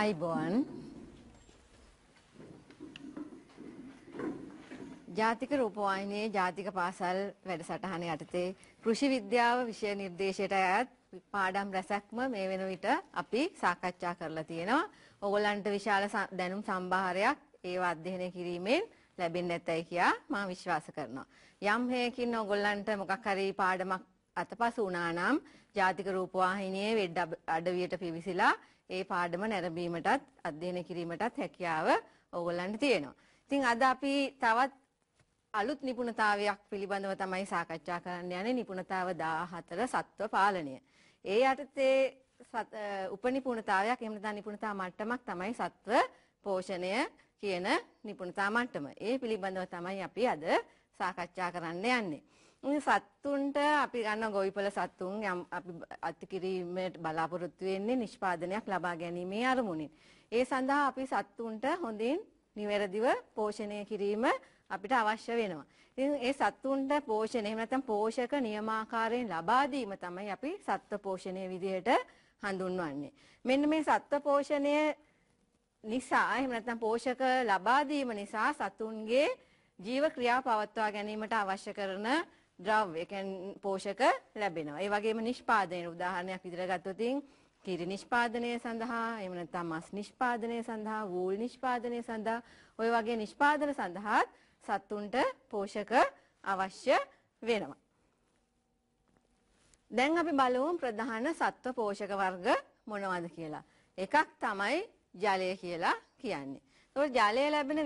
අයිබෝන් ජාතික රූපවාහිනියේ ජාතික පාසල් වැඩසටහන යටතේ කෘෂි විද්‍යාව විෂය නිර්දේශයට අයත් පාඩම් රැසක්ම මේ වෙන විට අපි සාකච්ඡා කරලා තියෙනවා. ඕගොල්ලන්ට විශාල දැනුම් සම්භාරයක් ඒව අධ්‍යයනය කිරීමෙන් ලැබෙන්නේ නැතයි කියා මම විශ්වාස කරනවා. යම් හේකින් ඕගොල්ලන්ට මොකක් හරි පාඩමක් අතපසු වුණා නම් ජාතික රූපවාහිනියේ වෙබ් අඩවියට පිවිසිලා ඒ පාඩම නැරඹීමටත් අධ්‍යයනය කිරීමටත් හැකියාව ඕගොල්ලන්ට තියෙනවා. ඉතින් අද අපි තවත් අලුත් නිපුණතාවයක් පිළිබඳව තමයි සාකච්ඡා කරන්න යන්නේ. නිපුණතාව 14 සත්ව පාලනය. ඒ යටතේ උපනිපුණතාවයක් එහෙම නැත්නම් නිපුණතා මට්ටමක් තමයි සත්ව පෝෂණය කියන නිපුණතා මට්ටම. ඒ පිළිබඳව තමයි අපි අද සාකච්ඡා කරන්න යන්නේ. සත්තුන්ට අපි ගන්න ගොවිපළ සත්තුන් අපි අත්කිරීමට බලාපොරොත්තු වෙන්නේ නිෂ්පාදනයක් ලබා ගැනීමේ අරමුණින්. ඒ සඳහා අපි සත්තුන්ට හොඳින් නිවැරදිව පෝෂණය කිරීම අපිට අවශ්‍ය වෙනවා. ඉතින් ඒ සත්තුන්ට පෝෂණය එහෙම නැත්නම් පෝෂක නියමාකාරයෙන් ලබා දීම තමයි අපි සත්ත්ව පෝෂණය විදිහට හඳුන්වන්නේ. මෙන්න මේ සත්ත්ව පෝෂණය නිසා එහෙම නැත්නම් පෝෂක ලබා දීම නිසා සතුන්ගේ ජීව ක්‍රියා පවත්වා ගැනීමට අවශ්‍ය කරන ද්‍රව්‍ය කියන්නේ පෝෂක ලැබෙනවා. ඒ වගේම නිෂ්පාදනයේ උදාහරණයක් විදිහට ගත්තොත් කිරි නිෂ්පාදනය සඳහා එහෙම නැත්නම් මස් නිෂ්පාදනය සඳහා වූල් නිෂ්පාදනය සඳහා ඔය වගේ නිෂ්පාදන සඳහා සතුන්ට පෝෂක අවශ්‍ය වෙනවා. දැන් අපි බලමු ප්‍රධාන සත්ව පෝෂක වර්ග මොනවද කියලා. එකක් තමයි ජලය කියලා කියන්නේ. ඒතකොට ජලය ලැබෙන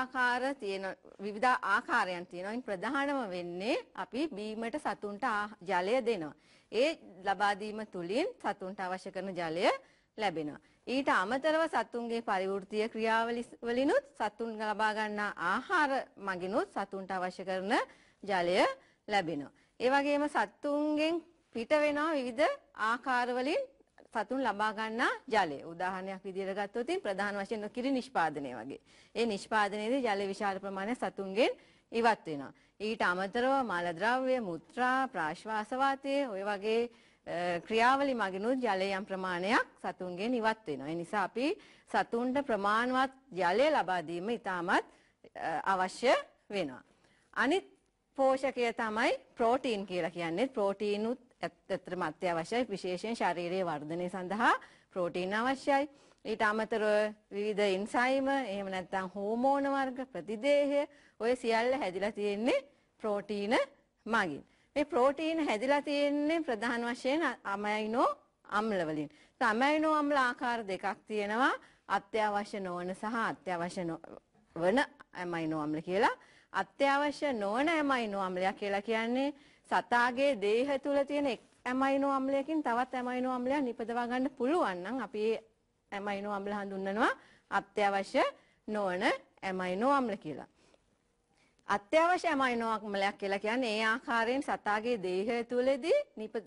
විවිධ ආකාරයන් තියෙනවා. ප්‍රධානම වෙන්නේ අපි බීමට සතුන්ට ජලය දෙනවා. ඒ ලබා දීම තුලින් සතුන්ට අවශ්‍ය කරන ජලය ලැබෙනවා. ඊට අමතරව සතුන්ගේ පරිවෘත්තීය ක්‍රියාවලිනුත් සතුන් ලබා ගන්නා ආහාර මගිනුත් සතුන්ට අවශ්‍ය කරන ජලය ලැබෙනවා. ඒ වගේම සතුන්ගෙන් පිට වෙනා විවිධ ආකාරවලින් සතුන් ලබා ගන්නා ජලය. උදාහරණයක් විදිහට ගත්තොත් ප්‍රධාන වශයෙන් කිරි නිෂ්පාදනය වගේ. ඒ නිෂ්පාදනයේදී ජල විශාල ප්‍රමාණයක් සතුන්ගෙන් ඉවත් වෙනවා. ඊට අමතරව මල ද්‍රව්‍ය, මුත්‍රා, ප්‍රාශ්වාස වාතය ඔය වගේ ක්‍රියාවලි මගිනුත් ජලය යම් ප්‍රමාණයක් සතුන්ගෙන් ඉවත් වෙනවා. ඒ නිසා අපි සතුන්ට ප්‍රමාණවත් ජලය ලබා දීම ඉතාමත් අවශ්‍ය වෙනවා. අනිත් පෝෂකය තමයි ප්‍රෝටීන් කියලා කියන්නේ. ප්‍රෝටීනුත් ඇත්තටම අත්‍යවශ්‍යයි. විශේෂයෙන් ශාරීරික වර්ධනය සඳහා ප්‍රෝටීන් අවශ්‍යයි. ඊට අමතරව විවිධ එන්සයිම එහෙම නැත්නම් හෝමෝන වර්ග ප්‍රතිදේහය ඔය සියල්ල හැදිලා තියෙන්නේ ප්‍රෝටීන මගින්. මේ ප්‍රෝටීන හැදිලා තියෙන්නේ ප්‍රධාන වශයෙන් අමයිනෝ අම්ල වලින්. අමයිනෝ අම්ල ආකාර දෙකක් තියෙනවා. අත්‍යවශ්‍ය නොවන සහ අත්‍යවශ්‍ය වන අමයිනෝ අම්ල කියලා. අත්‍යවශ්‍ය නොවන අමයිනෝ අම්ලයක් කියලා කියන්නේ සතාගේ දේහ තුල තියෙන එක් ඇමයිනෝ අම්ලයකින් තවත් ඇමයිනෝ අම්ලයක් නිපදවා ගන්න පුළුවන් නම් අපි ඒ ඇමයිනෝ අම්ල හඳුන්වනවා අත්‍යවශ්‍ය නොවන ඇමයිනෝ අම්ල කියලා. අත්‍යවශ්‍ය ඇමයිනෝ අම්ලයක් කියලා කියන්නේ ඒ ආකාරයෙන් සතාගේ දේහය තුලදී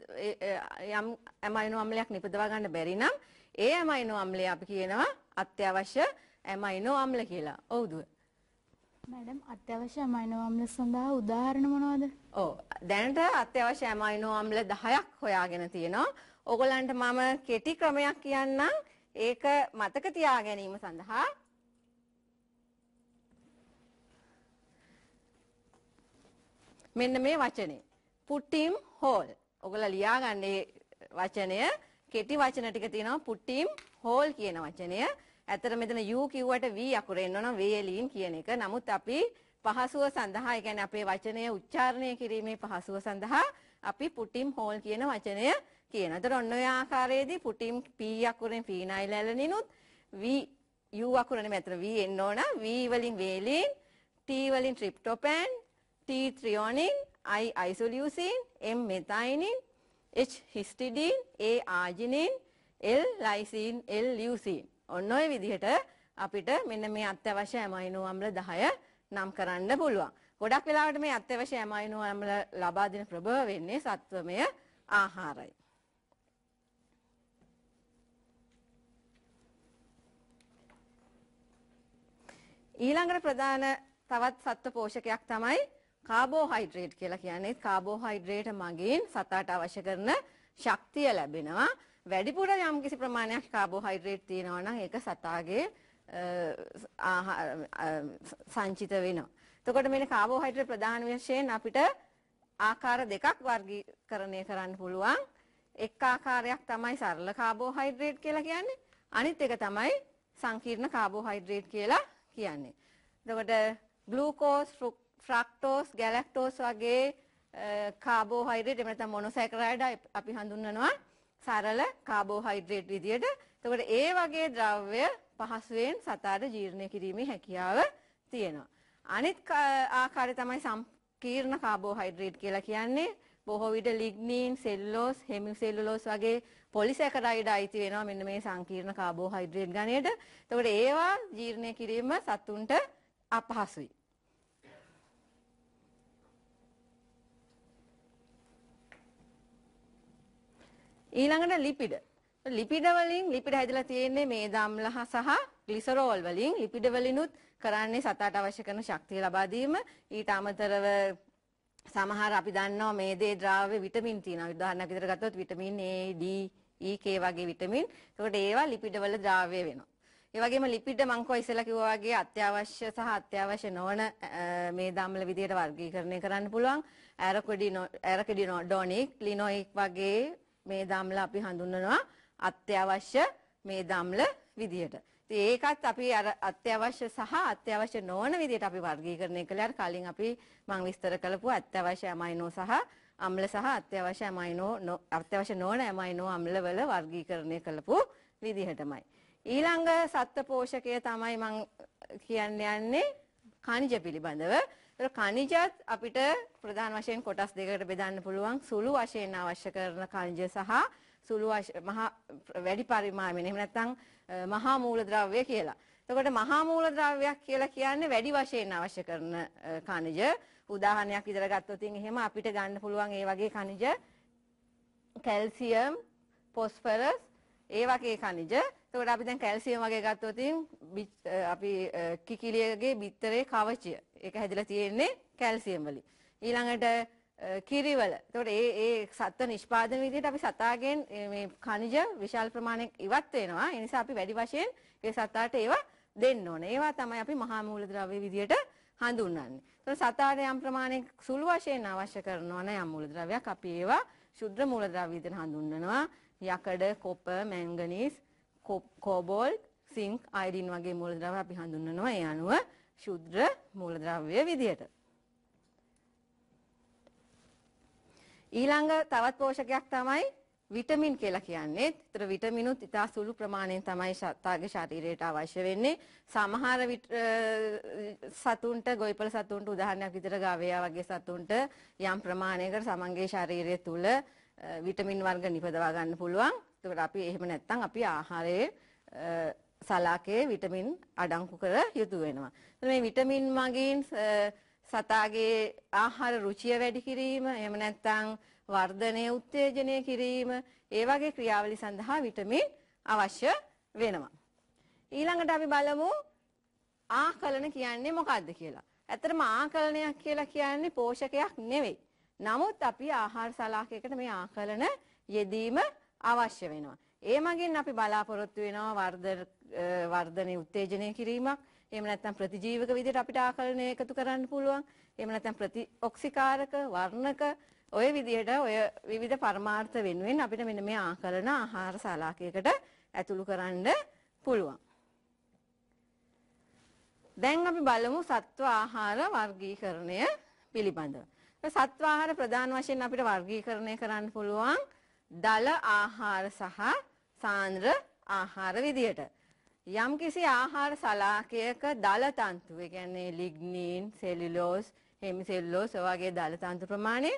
යම් ඇමයිනෝ අම්ලයක් නිපදවා ගන්න බැරි නම් ඒ ඇමයිනෝ අම්ලය අපි කියනවා අත්‍යවශ්‍ය ඇමයිනෝ අම්ල කියලා. ඔව්ද? मैडम अत्यावश्य अमाइनो अम्ल සඳහා උදාහරණ මොනවද? ඔව් දැනට අත්‍යවශ්‍ය අමයිනෝ අම්ල 10ක් හොයාගෙන තියෙනවා. ඕගොල්ලන්ට මම කෙටි ක්‍රමයක් කියන්නම්. ඒක මතක තියා ගැනීම සඳහා මෙන්න මේ වචනේ put him whole. ඔයගොල්ලෝ ලියාගන්න මේ වචනය කෙටි වචන ටික තියෙනවා put him whole කියන වචනය. ඇත්තට මෙතන U කිව්වට V අකුර එන්න ඕන වේලීන් කියන එක. නමුත් අපි පහසුව සඳහා ඒ කියන්නේ අපේ වචනය උච්චාරණය කිරීමේ පහසුව සඳහා අපි put him whole කියන වචනය කියනවා. ඒතර ඔන්න ඔය ආකාරයේදී put him P අකුරෙන් phenyl alanine උත් V U අකුරනේ මෙතන V එන්න ඕන. V වලින් වේලීන්, T වලින් tryptophan, T threonine, I isoleucine, M methionine, H histidine, A arginine, L lysine, L leucine. ඔන්න ඔය විදිහට අපිට මෙන්න මේ අත්‍යවශ්‍ය ඇමයිනෝ අම්ල 10 නම් කරන්න පුළුවන්. ගොඩක් වෙලාවට මේ අත්‍යවශ්‍ය ඇමයිනෝ අම්ල ලබා දෙන ප්‍රභව වෙන්නේ සත්වමය ආහාරයි. ඊළඟට ප්‍රධාන තවත් සත්ව පෝෂකයක් තමයි කාබෝහයිඩ්‍රේට් කියලා කියන්නේ. කාබෝහයිඩ්‍රේට් මගින් සතාට අවශ්‍ය කරන ශක්තිය ලැබෙනවා. වැඩිපුර යම්කිසි ප්‍රමාණයක් කාබෝහයිඩ්‍රේට් තියෙනවා නම් ඒක සතාගේ සංචිත වෙනවා. එතකොට මේ කාබෝහයිඩ්‍රේට් ප්‍රධාන වශයෙන් අපිට ආකාර දෙකක් වර්ගීකරණය කරන්න පුළුවන්. එක් ආකාරයක් තමයි සරල කාබෝහයිඩ්‍රේට් කියලා කියන්නේ. අනිත් එක තමයි සංකීර්ණ කාබෝහයිඩ්‍රේට් කියලා කියන්නේ. එතකොට ග්ලූකෝස්, ෆ්‍රක්ටෝස්, ගැලැක්ටෝස් වගේ කාබෝහයිඩ්‍රේට් එහෙම නැත්නම් මොනොසැකරයිඩ් අපි හඳුන්වනවා සරල කාබෝහයිඩ්‍රේට් විදියට. එතකොට ඒ වගේ ද්‍රව්‍ය පහසුවෙන් සතාට ජීර්ණය කිරීමේ හැකියාව තියෙනවා. අනිත් ආකාරය තමයි සංකීර්ණ කාබෝහයිඩ්‍රේට් කියලා කියන්නේ. බොහෝ විට ලිග්නීන්, සෙල්ලුලෝස්, හෙමිසෙල්ලුලෝස් වගේ පොලිසැකරයිඩ් අයිති වෙනවා මෙන්න මේ සංකීර්ණ කාබෝහයිඩ්‍රේට් ගණයට. එතකොට ඒවා ජීර්ණය කිරීම සතුන්ට අපහසුයි. ඊළඟට ලිපිඩ. ලිපිඩ වලින් ලිපිඩ හැදලා තියෙන්නේ මේද අම්ල සහ ග්ලිසරෝල් වලින්. ලිපිඩ වලිනුත් කරන්නේ සතාට අවශ්‍ය කරන ශක්තිය ලබා දීම. ඊට අමතරව සමහර අපි දන්නවා මේදේ ද්‍රාව්‍ය විටමින් තියෙනවා. උදාහරණයක් විදිහට ගත්තොත් vitamin A, D, E, K වගේ විටමින්. ඒකට ඒවා ලිපිඩ වල ද්‍රාව්‍ය වෙනවා. ඒ වගේම ලිපිඩ මං කෝ ඉස්සෙල්ලා කිව්වා වගේ අත්‍යවශ්‍ය සහ අත්‍යවශ්‍ය නොවන මේද අම්ල විදිහට වර්ගීකරණය කරන්න පුළුවන්. ඇරකිඩිනෝඩොනික්, ලිනොයික් වගේ මේද අම්ල අපි හඳුන්වනවා අත්‍යවශ්‍ය මේද අම්ල විදිහට. ඉතින් ඒකත් අපි අර අත්‍යවශ්‍ය සහ අත්‍යවශ්‍ය නොවන විදිහට අපි වර්ගීකරණය කළේ අර කලින් අපි මම විස්තර කළපු අත්‍යවශ්‍ය ඇමයිනෝ සහ අම්ල සහ අත්‍යවශ්‍ය නොවන ඇමයිනෝ අම්ල වල වර්ගීකරණය කළපු විදිහටමයි. ඊළඟ සත්ත්ව පෝෂකය තමයි මම කියන්න යන්නේ ඛනිජ පිළිබඳව. ඒක ඛනිජත් අපිට ප්‍රධාන වශයෙන් කොටස් දෙකකට බෙදන්න පුළුවන්. සුළු වශයෙන් අවශ්‍ය කරන ඛනිජ සහ සුළු මහා වැඩි පරිමාණයෙන් එහෙම නැත්නම් මහා මූලද්‍රව්‍ය කියලා. එතකොට මහා මූලද්‍රව්‍යයක් කියලා කියන්නේ වැඩි වශයෙන් අවශ්‍ය කරන ඛනිජ. උදාහරණයක් විදිහට ගත්තොත් එහෙම අපිට ගන්න පුළුවන් ඒ වගේ ඛනිජ කැල්සියම්, ෆොස්ෆරස් ඒ වගේ ඛනිජ. එතකොට අපි දැන් කැල්සියම් වගේ ගත්තොත් අපි කිකිලියගේ බිත්තරේ කවචය. ඒක හැදිලා තියෙන්නේ කැල්සියම් වලින්. ඊළඟට කිරිවල. එතකොට ඒ සත්ත්ව නිෂ්පාදන විදිහට අපි සතාගෙන් මේ ඛනිජ විශාල ප්‍රමාණයක් ඉවත් වෙනවා. ඒ නිසා අපි වැඩි වශයෙන් ඒ සතාට ඒවා දෙන්න ඕනේ. ඒවා තමයි අපි මහා මූලද්‍රව්‍ය විදිහට හඳුන්වන්නේ. එතකොට සතාට යම් ප්‍රමාණයක් සුළු වශයෙන් අවශ්‍ය කරනවා නම් යම් මූලද්‍රව්‍යයක් අපි ඒවා ශුද්ධ මූලද්‍රව්‍ය විදිහට හඳුන්වනවා. යකඩ, කොපර්, මැංගනීස්, කෝබෝල්ට්, සින්ක්, අයඩින් වගේ මූලද්‍රව්‍ය අපි හඳුන්වනවා ඒ අනුව ශුද්ධ මූලද්‍රව්‍ය විදිහට. ඊළඟ තවත් පෝෂකයක් තමයි විටමින් කියලා කියන්නේ. ඒතර විටමිනුත් ඉතා සුළු ප්‍රමාණයෙන් තමයි සතාගේ ශරීරයට අවශ්‍ය වෙන්නේ. සමහර සතුන්ට, ගොවිපළ සතුන්ට උදාහරණයක් විදිහට ගවයා වගේ සතුන්ට යම් ප්‍රමාණයකට සමන්ගේ ශරීරය තුල විටමින් වර්ග නිපදවා ගන්න පුළුවන්. ඒකට අපි එහෙම නැත්නම් අපි ආහාරයේ සලාකයේ විටමින් අඩංගු කර යුතු වෙනවා. මේ විටමින් මගින් සතාගේ ආහාර රුචිය වැඩි කිරීම, එහෙම නැත්නම් වර්ධනය උත්තේජනය කිරීම, ඒ වගේ ක්‍රියාවලි සඳහා විටමින් අවශ්‍ය වෙනවා. ඊළඟට අපි බලමු ආකලන කියන්නේ මොකක්ද කියලා. ඇත්තටම ආකලනයක් කියලා කියන්නේ පෝෂකයක් නෙවෙයි. නමුත් අපි ආහාර සලාකයකට මේ ආකලන යෙදීම අවශ්‍ය වෙනවා. ඒ මගින් අපි බලාපොරොත්තු වෙනවා වර්ධනය උත්තේජනය කිරීමක්. එහෙම නැත්නම් ප්‍රතිජීවක විදිහට අපිට ආකලනය එකතු කරන්න පුළුවන්. එහෙම නැත්නම් ප්‍රතිඔක්සිකාරක, වර්ණක ඔය විදිහට ඔය විවිධ පරමාර්ථ වෙනුවෙන් අපිට මෙන්න මේ ආකලන ආහාර සලාකයකට ඇතුළු කරන්න පුළුවන්. දැන් අපි බලමු සත්ව ආහාර වර්ගීකරණය පිළිබඳව. සත්ව ආහාර ප්‍රධාන වශයෙන් අපිට වර්ගීකරණය කරන්න පුළුවන් දල ආහාර සහ සාන්ද්‍ර ආහාර විදිහට. යම්කිසි ආහාර සලාකයක දල තන්තු, ඒ කියන්නේ ලිග්නීන්, සෙලියුලෝස්, හෙමිසෙල්ලුලෝස් වගේ දල තන්තු ප්‍රමාණය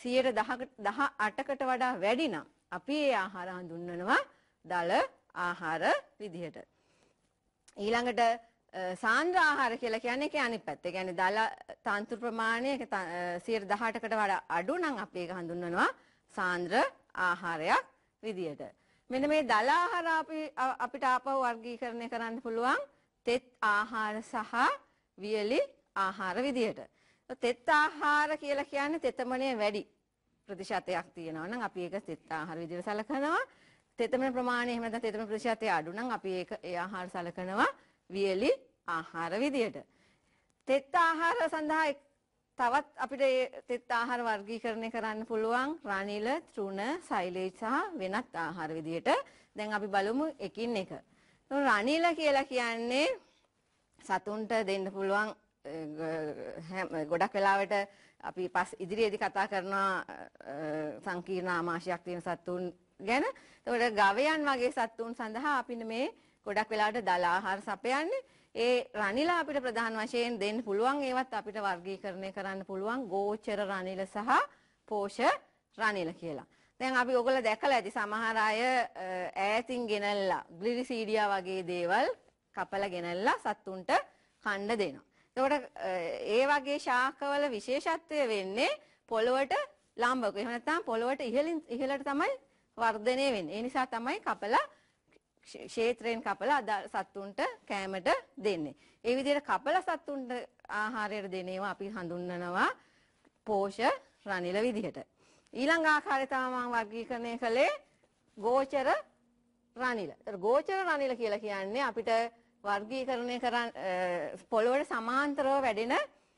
18කට වඩා වැඩි නම් අපි ඒ ආහාර හඳුන්වනවා දල ආහාර විදිහට. ඊළඟට සාන්ද්‍ර ආහාර කියලා කියන්නේ ඒකේ අනිත් පැත්ත. ඒ කියන්නේ දල තන්තු ප්‍රමාණය 18කට වඩා අඩු නම් අපි ඒක හඳුන්වනවා සාන්ද්‍ර ආහාරයක් විදිහට. මෙන්න මේ දල ආහාර අපිට ආපහු වර්ගීකරණය කරන්න පුළුවන් තෙත් ආහාර සහ වියලි ආහාර විදිහට. තෙත් ආහාර කියලා කියන්නේ තෙතමනය වැඩි ප්‍රතිශතයක් තියෙනවා නම් අපි ඒක තෙත් ආහාර විදිහට සලකනවා. තෙතමන ප්‍රමාණය එහෙම නැත්නම් තෙතමන ප්‍රතිශතය අඩු නම් අපි ඒ ආහාර සලකනවා වියලි ආහාර විදියට. තෙත් ආහාර සඳහා තවත් අපිට තෙත් ආහාර වර්ගීකරණය කරන්න පුළුවන් රනිල, තෘණ, සෛලේජ් සහ වෙනත් ආහාර විදියට. දැන් අපි බලමු එකින් එක. රනිල කියලා කියන්නේ සතුන්ට දෙන්න පුළුවන් ගොඩක් වෙලාවට අපි ඉදිරියේදී කතා කරනවා සංකීර්ණ ආමාශයක් තියෙන සතුන් ගැන. ඒකට ගවයන් වගේ සතුන් සඳහා අපි මේ ගොඩක් වෙලාවට දල ආහාර සපයන්නේ. ඒ රනිල අපිට ප්‍රධාන වශයෙන් දෙන්න පුළුවන් ඒවත් අපිට වර්ගීකරණය කරන්න පුළුවන් ගෝචර රනිල සහ පෝෂ රනිල කියලා. දැන් අපි ඔයගොල්ලෝ දැකලා ඇති සමහර අය ඈතින් ගෙනල්ලා ග්ලිරිසීඩියා වගේ දේවල් කපලා ගෙනල්ලා සතුන්ට කන්න දෙනවා. එතකොට ඒ වගේ ශාකවල විශේෂත්වය වෙන්නේ පොළොවට ලම්බක. එහෙම නැත්නම් පොළොවට ඉහළට තමයි වර්ධනය වෙන්නේ. ඒ නිසා තමයි කපලා ක්ෂේත්‍රයෙන් කපලා සතුන්ට කෑමට දෙන්නේ. ඒ විදිහට කපලා සතුන්ට ආහාරයට දෙන ඒවා අපි හඳුන්වනවා පෝෂ රනිල විදිහට. ඊළඟ ආකාරය තමයි මම වර්ගීකරණය කළේ ගෝචර රනිල. ඒතර ගෝචර රනිල කියලා කියන්නේ අපිට වර්ගීකරණය කරන් පොළොවට සමාන්තරව වැඩෙන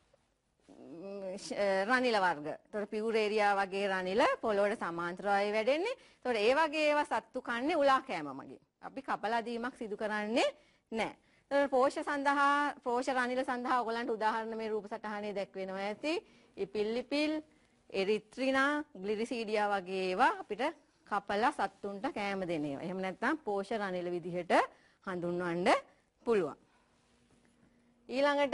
රනිල වර්ග. ඒතර පියුරේරියා වගේ රනිල පොළොවට සමාන්තරවයි වැඩෙන්නේ. ඒතර ඒ වගේ ඒවා සත්තු කන්නේ උලා කෑම මගින්. අපි කපලා දීමක් සිදු කරන්නේ නැහැ. ඒතර පෝෂ රනිල සඳහා ඔයගලන්ට උදාහරණ මේ රූප සටහනේ දැක්වෙනවා ඇති. ඉපිල්ලිපිල්, එරිත්‍රිනා, ග්ලිරිසීඩියා වගේ ඒවා අපිට කපලා සත්තුන්ට කෑම දෙන ඒවා. එහෙම නැත්නම් පෝෂ රනිල විදිහට හඳුන්වන්න පුළුවන්. ඊළඟට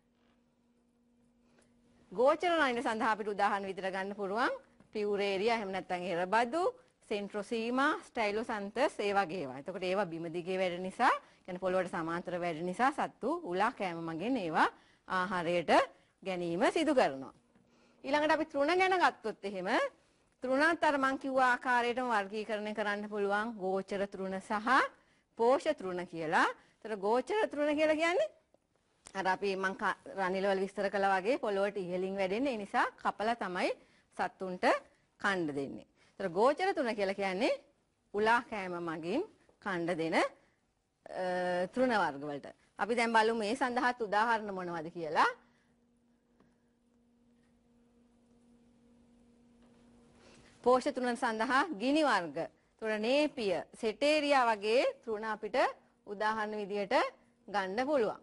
ගෝචර රනිල සඳහා අපිට උදාහරණ විදිහට ගන්න පුළුවන් පියුරේරියා එහෙම නැත්නම් එරබදු, සෙන්ට්‍රොසීමා, ස්ටයිලොසන්තස් ඒ වගේ ඒවා. එතකොට ඒවා බිම දිගේ වැඩ නිසා, කියන්නේ පොළොවට සමාන්තර වැඩ නිසා සත්තු උලා කෑම මගින් ඒවා ආහාරයට ගැනීම සිදු කරනවා. ඊළඟට අපි තෘණ ගැන ගත්තොත් එහෙම තෘණත් අර මං කිව්ව ආකාරයටම වර්ගීකරණය කරන්න පුළුවන් ගෝචර තෘණ සහ පෝෂ තෘණ කියලා. ඒතර ගෝචර තෘණ කියලා කියන්නේ අර අපි මං රනිල වල විස්තර කළා වගේ පොළොවට ඉහළින් වැඩෙන්නේ. ඒ නිසා කපලා තමයි සත්තුන්ට කන්න දෙන්නේ. ඒතර ගෝචර තෘණ කියලා කියන්නේ උලා කෑම මගින් කන්න දෙන තෘණ වර්ග වලට. අපි දැන් බලමු මේ සඳහාත් උදාහරණ මොනවද කියලා. පෝෂ තෘණ සඳහා ගිනි වර්ග, තෘණ නේපිය, සෙටේරියා වගේ තෘණ අපිට උදාහරණ විදියට ගන්න පුළුවන්.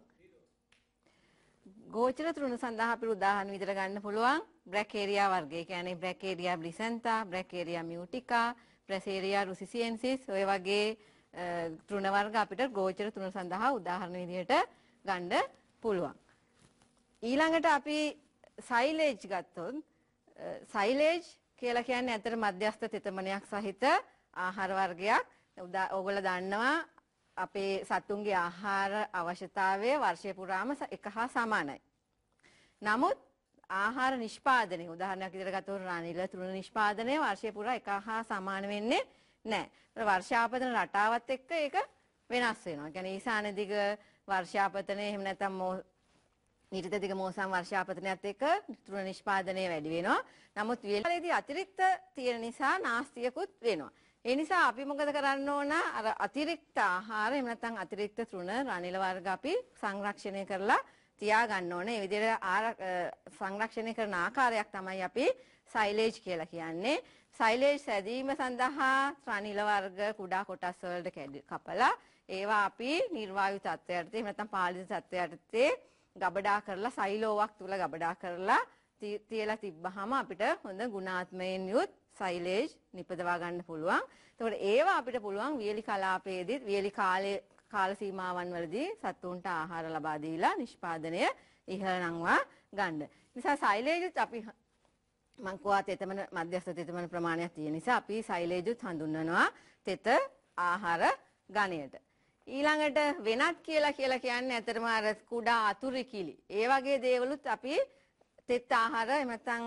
ගෝචර තෘණ සඳහා අපිට උදාහරණ විදියට ගන්න පුළුවන් බ්‍රැකේරියා වර්ගය. කියන්නේ බ්‍රැකේරියා බ්ලිසෙන්තා, බ්‍රැකේරියා මියුටිකා, බ්‍රැසේරියා රුසිසියෙන්සිස් ඔය වගේ තෘණ වර්ග අපිට ගෝචර තෘණ සඳහා උදාහරණ විදියට ගන්න පුළුවන්. ඊළඟට අපි සයිලේජ් ගත්තොත් සයිලේජ් කියලා කියන්නේ ඇත්තට මධ්‍යස්ථ තෙතමනයක් සහිත ආහාර වර්ගයක්. ඕගොල්ලෝ දන්නවා අපේ සතුන්ගේ ආහාර අවශ්‍යතාවය වර්ෂය පුරාම එක හා සමානයි. නමුත් ආහාර නිෂ්පාදනය උදාහරණයක් විදිහට ගත්තොත් රනිල තෘණ නිෂ්පාදනය වර්ෂය පුරා එක හා සමාන වෙන්නේ නැහැ. වර්ෂාපතන රටාවත් එක්ක ඒක වෙනස් වෙනවා. ඒ කියන්නේ ඊසාන දිග වර්ෂාපතනය එහෙම නැත්නම් නිර්තදිග මෝසම් වර්ෂාපතනයත් එක්ක තෘණ නිෂ්පාදනය වැඩි වෙනවා. නමුත් වියලේදී අතිරික්ත තියෙන නිසා නාස්තියකුත් වෙනවා. ඒ නිසා අපි මොකද කරන්න ඕන? අර අතිරික්ත ආහාර එහෙම නැත්නම් අතිරික්ත තෘණ රනිල වර්ග අපි සංරක්ෂණය කරලා තියාගන්න ඕනේ. ඒ විදිහට සංරක්ෂණය කරන ආකාරයක් තමයි අපි සයිලේජ් කියලා කියන්නේ. සයිලේජ් සැදීම සඳහා රනිල වර්ග කුඩා කොටස් වලට කපලා ඒවා අපි නිර්වායු තත්ත්වයට එහෙම නැත්නම් පාලිත තත්ත්වයට ගබඩා කරලා සයිලෝවක් තුල ගබඩා කරලා තියලා තිබ්බහම අපිට හොඳ ගුණාත්මයෙන් යුත් සයිලේජ් නිපදවා ගන්න පුළුවන්. එතකොට ඒවා අපිට පුළුවන් වියලි කලාපයේදී වියලි කාල සීමාවන් වලදී සතුන්ට ආහාර ලබා දීලා නිෂ්පාදනය ඉහළ නංවා ගන්න. නිසා සයිලේජුත් අපි මං කෝවා තෙතමන මධ්‍යස්ථ තෙතමන ප්‍රමාණයක් තියෙන නිසා අපි සයිලේජුත් හඳුන්වනවා තෙත ආහාර ගණයට. ඊළඟට වෙනත් කියලා කියන්නේ ඇත්තටම අර කුඩා අතුරු කිලි. ඒ වගේ දේවලුත් අපි තෙත් ආහාර එහෙම නැත්නම්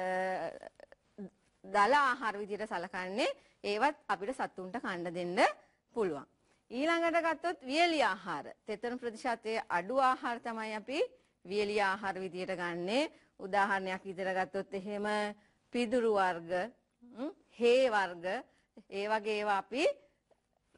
දල ආහාර විදිහට සලකන්නේ. ඒවත් අපිට සතුන්ට කන්න දෙන්න පුළුවන්. ඊළඟට ගත්තොත් වියලි ආහාර. තෙතන ප්‍රතිශතයේ අඩු ආහාර තමයි අපි වියලි ආහාර විදිහට ගන්නෙ. උදාහරණයක් විදිහට ගත්තොත් එහෙම පිදුරු වර්ග, හේ වර්ග, ඒ වගේ ඒවා අපි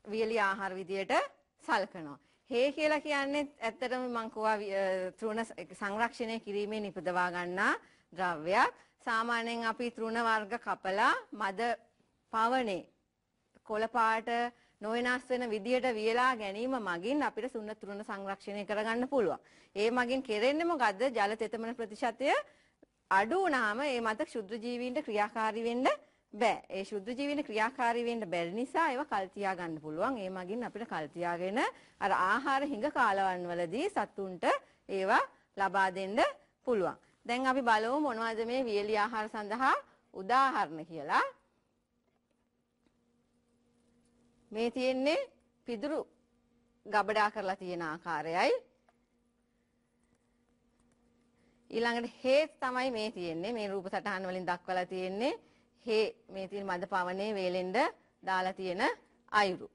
වියලි ආහාර විදියට සලකනවා. හේ කියලා කියන්නේ ඇත්තටම මම කිව්වා තෘණ සංරක්ෂණය කිරීමේ නිපදවා ගන්නා ද්‍රව්‍යයක්. සාමාන්‍යයෙන් අපි තෘණ වර්ග කපලා මද පවනේ කොළ පාට නොවෙනස් වෙන විදියට වියලා ගැනීම මගින් අපිට තෘණ සංරක්ෂණය කරගන්න පුළුවන්. ඒ මගින් කෙරෙන්නේ මොකද්ද? ජල තෙතමන ප්‍රතිශතය අඩු වුණාම ඒ මත ක්ෂුද්‍ර ජීවීන්ට ක්‍රියාකාරී වෙන්න බෑ. ඒ ක්ෂුද්‍ර ජීවීන්ට ක්‍රියාකාරී වෙන්න බැරි නිසා ඒවා කල් තියා ගන්න පුළුවන්. ඒ මගින් අපිට කල් තියාගෙන අර ආහාර හිඟ කාලවන් වලදී සතුන්ට ඒවා ලබා දෙන්න පුළුවන්. දැන් අපි බලමු මොනවද මේ වියලි ආහාර සඳහා උදාහරණ කියලා. මේ තියෙන්නේ පිදුරු ගබඩා කරලා තියෙන ආකාරයයි. ඊළඟට හේ තමයි මේ තියෙන්නේ. මේ රූප සටහන් වලින් දක්වලා තියෙන්නේ හේ මේ තියෙන මද පවනේ වේලෙන්ද දාලා තියෙන අයුරු.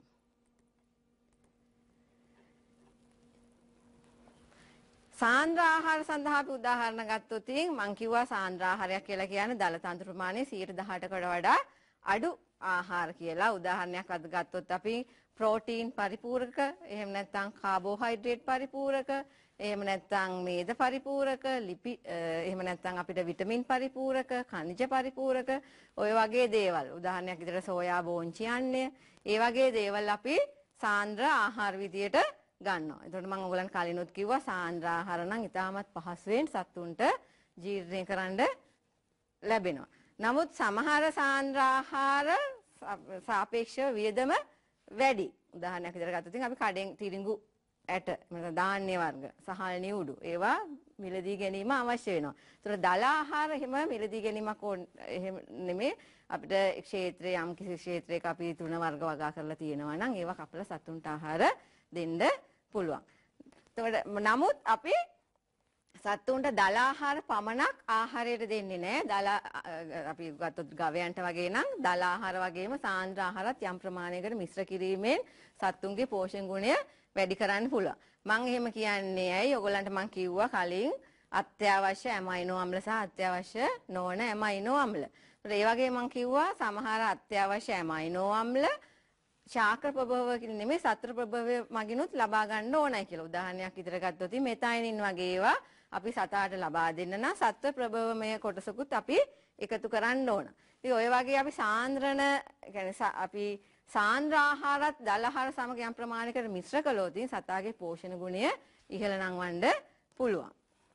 සාන්ද්‍ර ආහාර සඳහා අපි උදාහරණ ගත්තොත් මම කිව්වා සාන්ද්‍ර ආහාරයක් කියලා කියන්නේ දල තන්ත්‍ර ප්‍රමාණය 18%කට වඩා අඩු ආහාර කියලා. උදාහරණයක් අද ගත්තොත් අපි ප්‍රෝටීන් පරිපූරක, එහෙම නැත්නම් කාබෝහයිඩ්‍රේට් පරිපූරක, එහෙම නැත්නම් මේද පරිපූරක, එහෙම නැත්නම් අපිට විටමින් පරිපූරක, ಖನಿಜ පරිපූරක, ඔය වගේ දේවල්. උදාහරණයක් විදිහට සෝයා බෝංචි යන්නේ. ඒ වගේ දේවල් අපි සාන්ද්‍ර ආහාර විදියට ගන්නවා. එතකොට මම ඔයගලන්ට කලිනුත් කිව්වා සාන්ද්‍ර ආහාර නම් ඉතාමත් පහසුවෙන් සතුන්ට ජීර්ණය කරන්න ලැබෙනවා. නමුත් සමහර සාන්ද්‍ර ආහාර සාපේක්ෂව වියදම වැඩි. උදාහරණයක් විදිහට ගත්තොත් අපි කඩෙන් තිරිඟු ඇට ධාන්‍ය වර්ග සහල් නිවුඩු ඒවා මිලදී ගැනීම අවශ්‍ය වෙනවා. ඒතර දල ආහාර එහෙම මිලදී ගැනීමක් එහෙම නෙමෙයි. අපිට ක්ෂේත්‍රයේ යම් කිසි ක්ෂේත්‍රයක අපි තෘණ වර්ග වගා කරලා තියෙනවා නම් ඒවා කපලා සතුන්ට ආහාර දෙන්න පුළුවන්. එතකොට නමුත් අපි සතුන්ට දල ආහාර පමණක් ආහාරයට දෙන්නේ නැහැ. අපි ගත්තොත් ගවයන්ට වගේ නම් දල ආහාර වගේම සාන්ද්‍ර ආහාරත් යම් ප්‍රමාණයකට මිශ්‍ර කිරීමෙන් සතුන්ගේ පෝෂණ ගුණය වැඩි කරන්න පුළුවන්. මම එහෙම කියන්නේ ඇයි? ඔයගොල්ලන්ට මම කිව්වා කලින් අත්‍යවශ්‍ය ඇමයිනෝ අම්ල සහ අත්‍යවශ්‍ය නොවන ඇමයිනෝ අම්ල. ඒ වගේ මම කිව්වා සමහර අත්‍යවශ්‍ය ඇමයිනෝ අම්ල ශාක්‍ර ප්‍රභවකින් නෙමෙයි සත්‍ර ප්‍රභවය මගිනුත් ලබා ගන්න ඕනයි කියලා. උදාහරණයක් විදිහට ගත්තොත් මෙතයිනින් වගේ ඒවා අපි සතාට ලබා දෙන්න නම් සත්ව ප්‍රභවමය කොටසකුත් අපි එකතු කරන්න ඕන. ඉතින් ඔය වගේ අපි සාන්ද්‍රණ කියන්නේ අපි සාන්ද්‍ර ආහාරත් දල ආහාර සමග යම් ප්‍රමාණයකට මිශ්‍ර කළොත් සතාගේ පෝෂණ ගුණය ඉහළ නංවන්න පුළුවන්.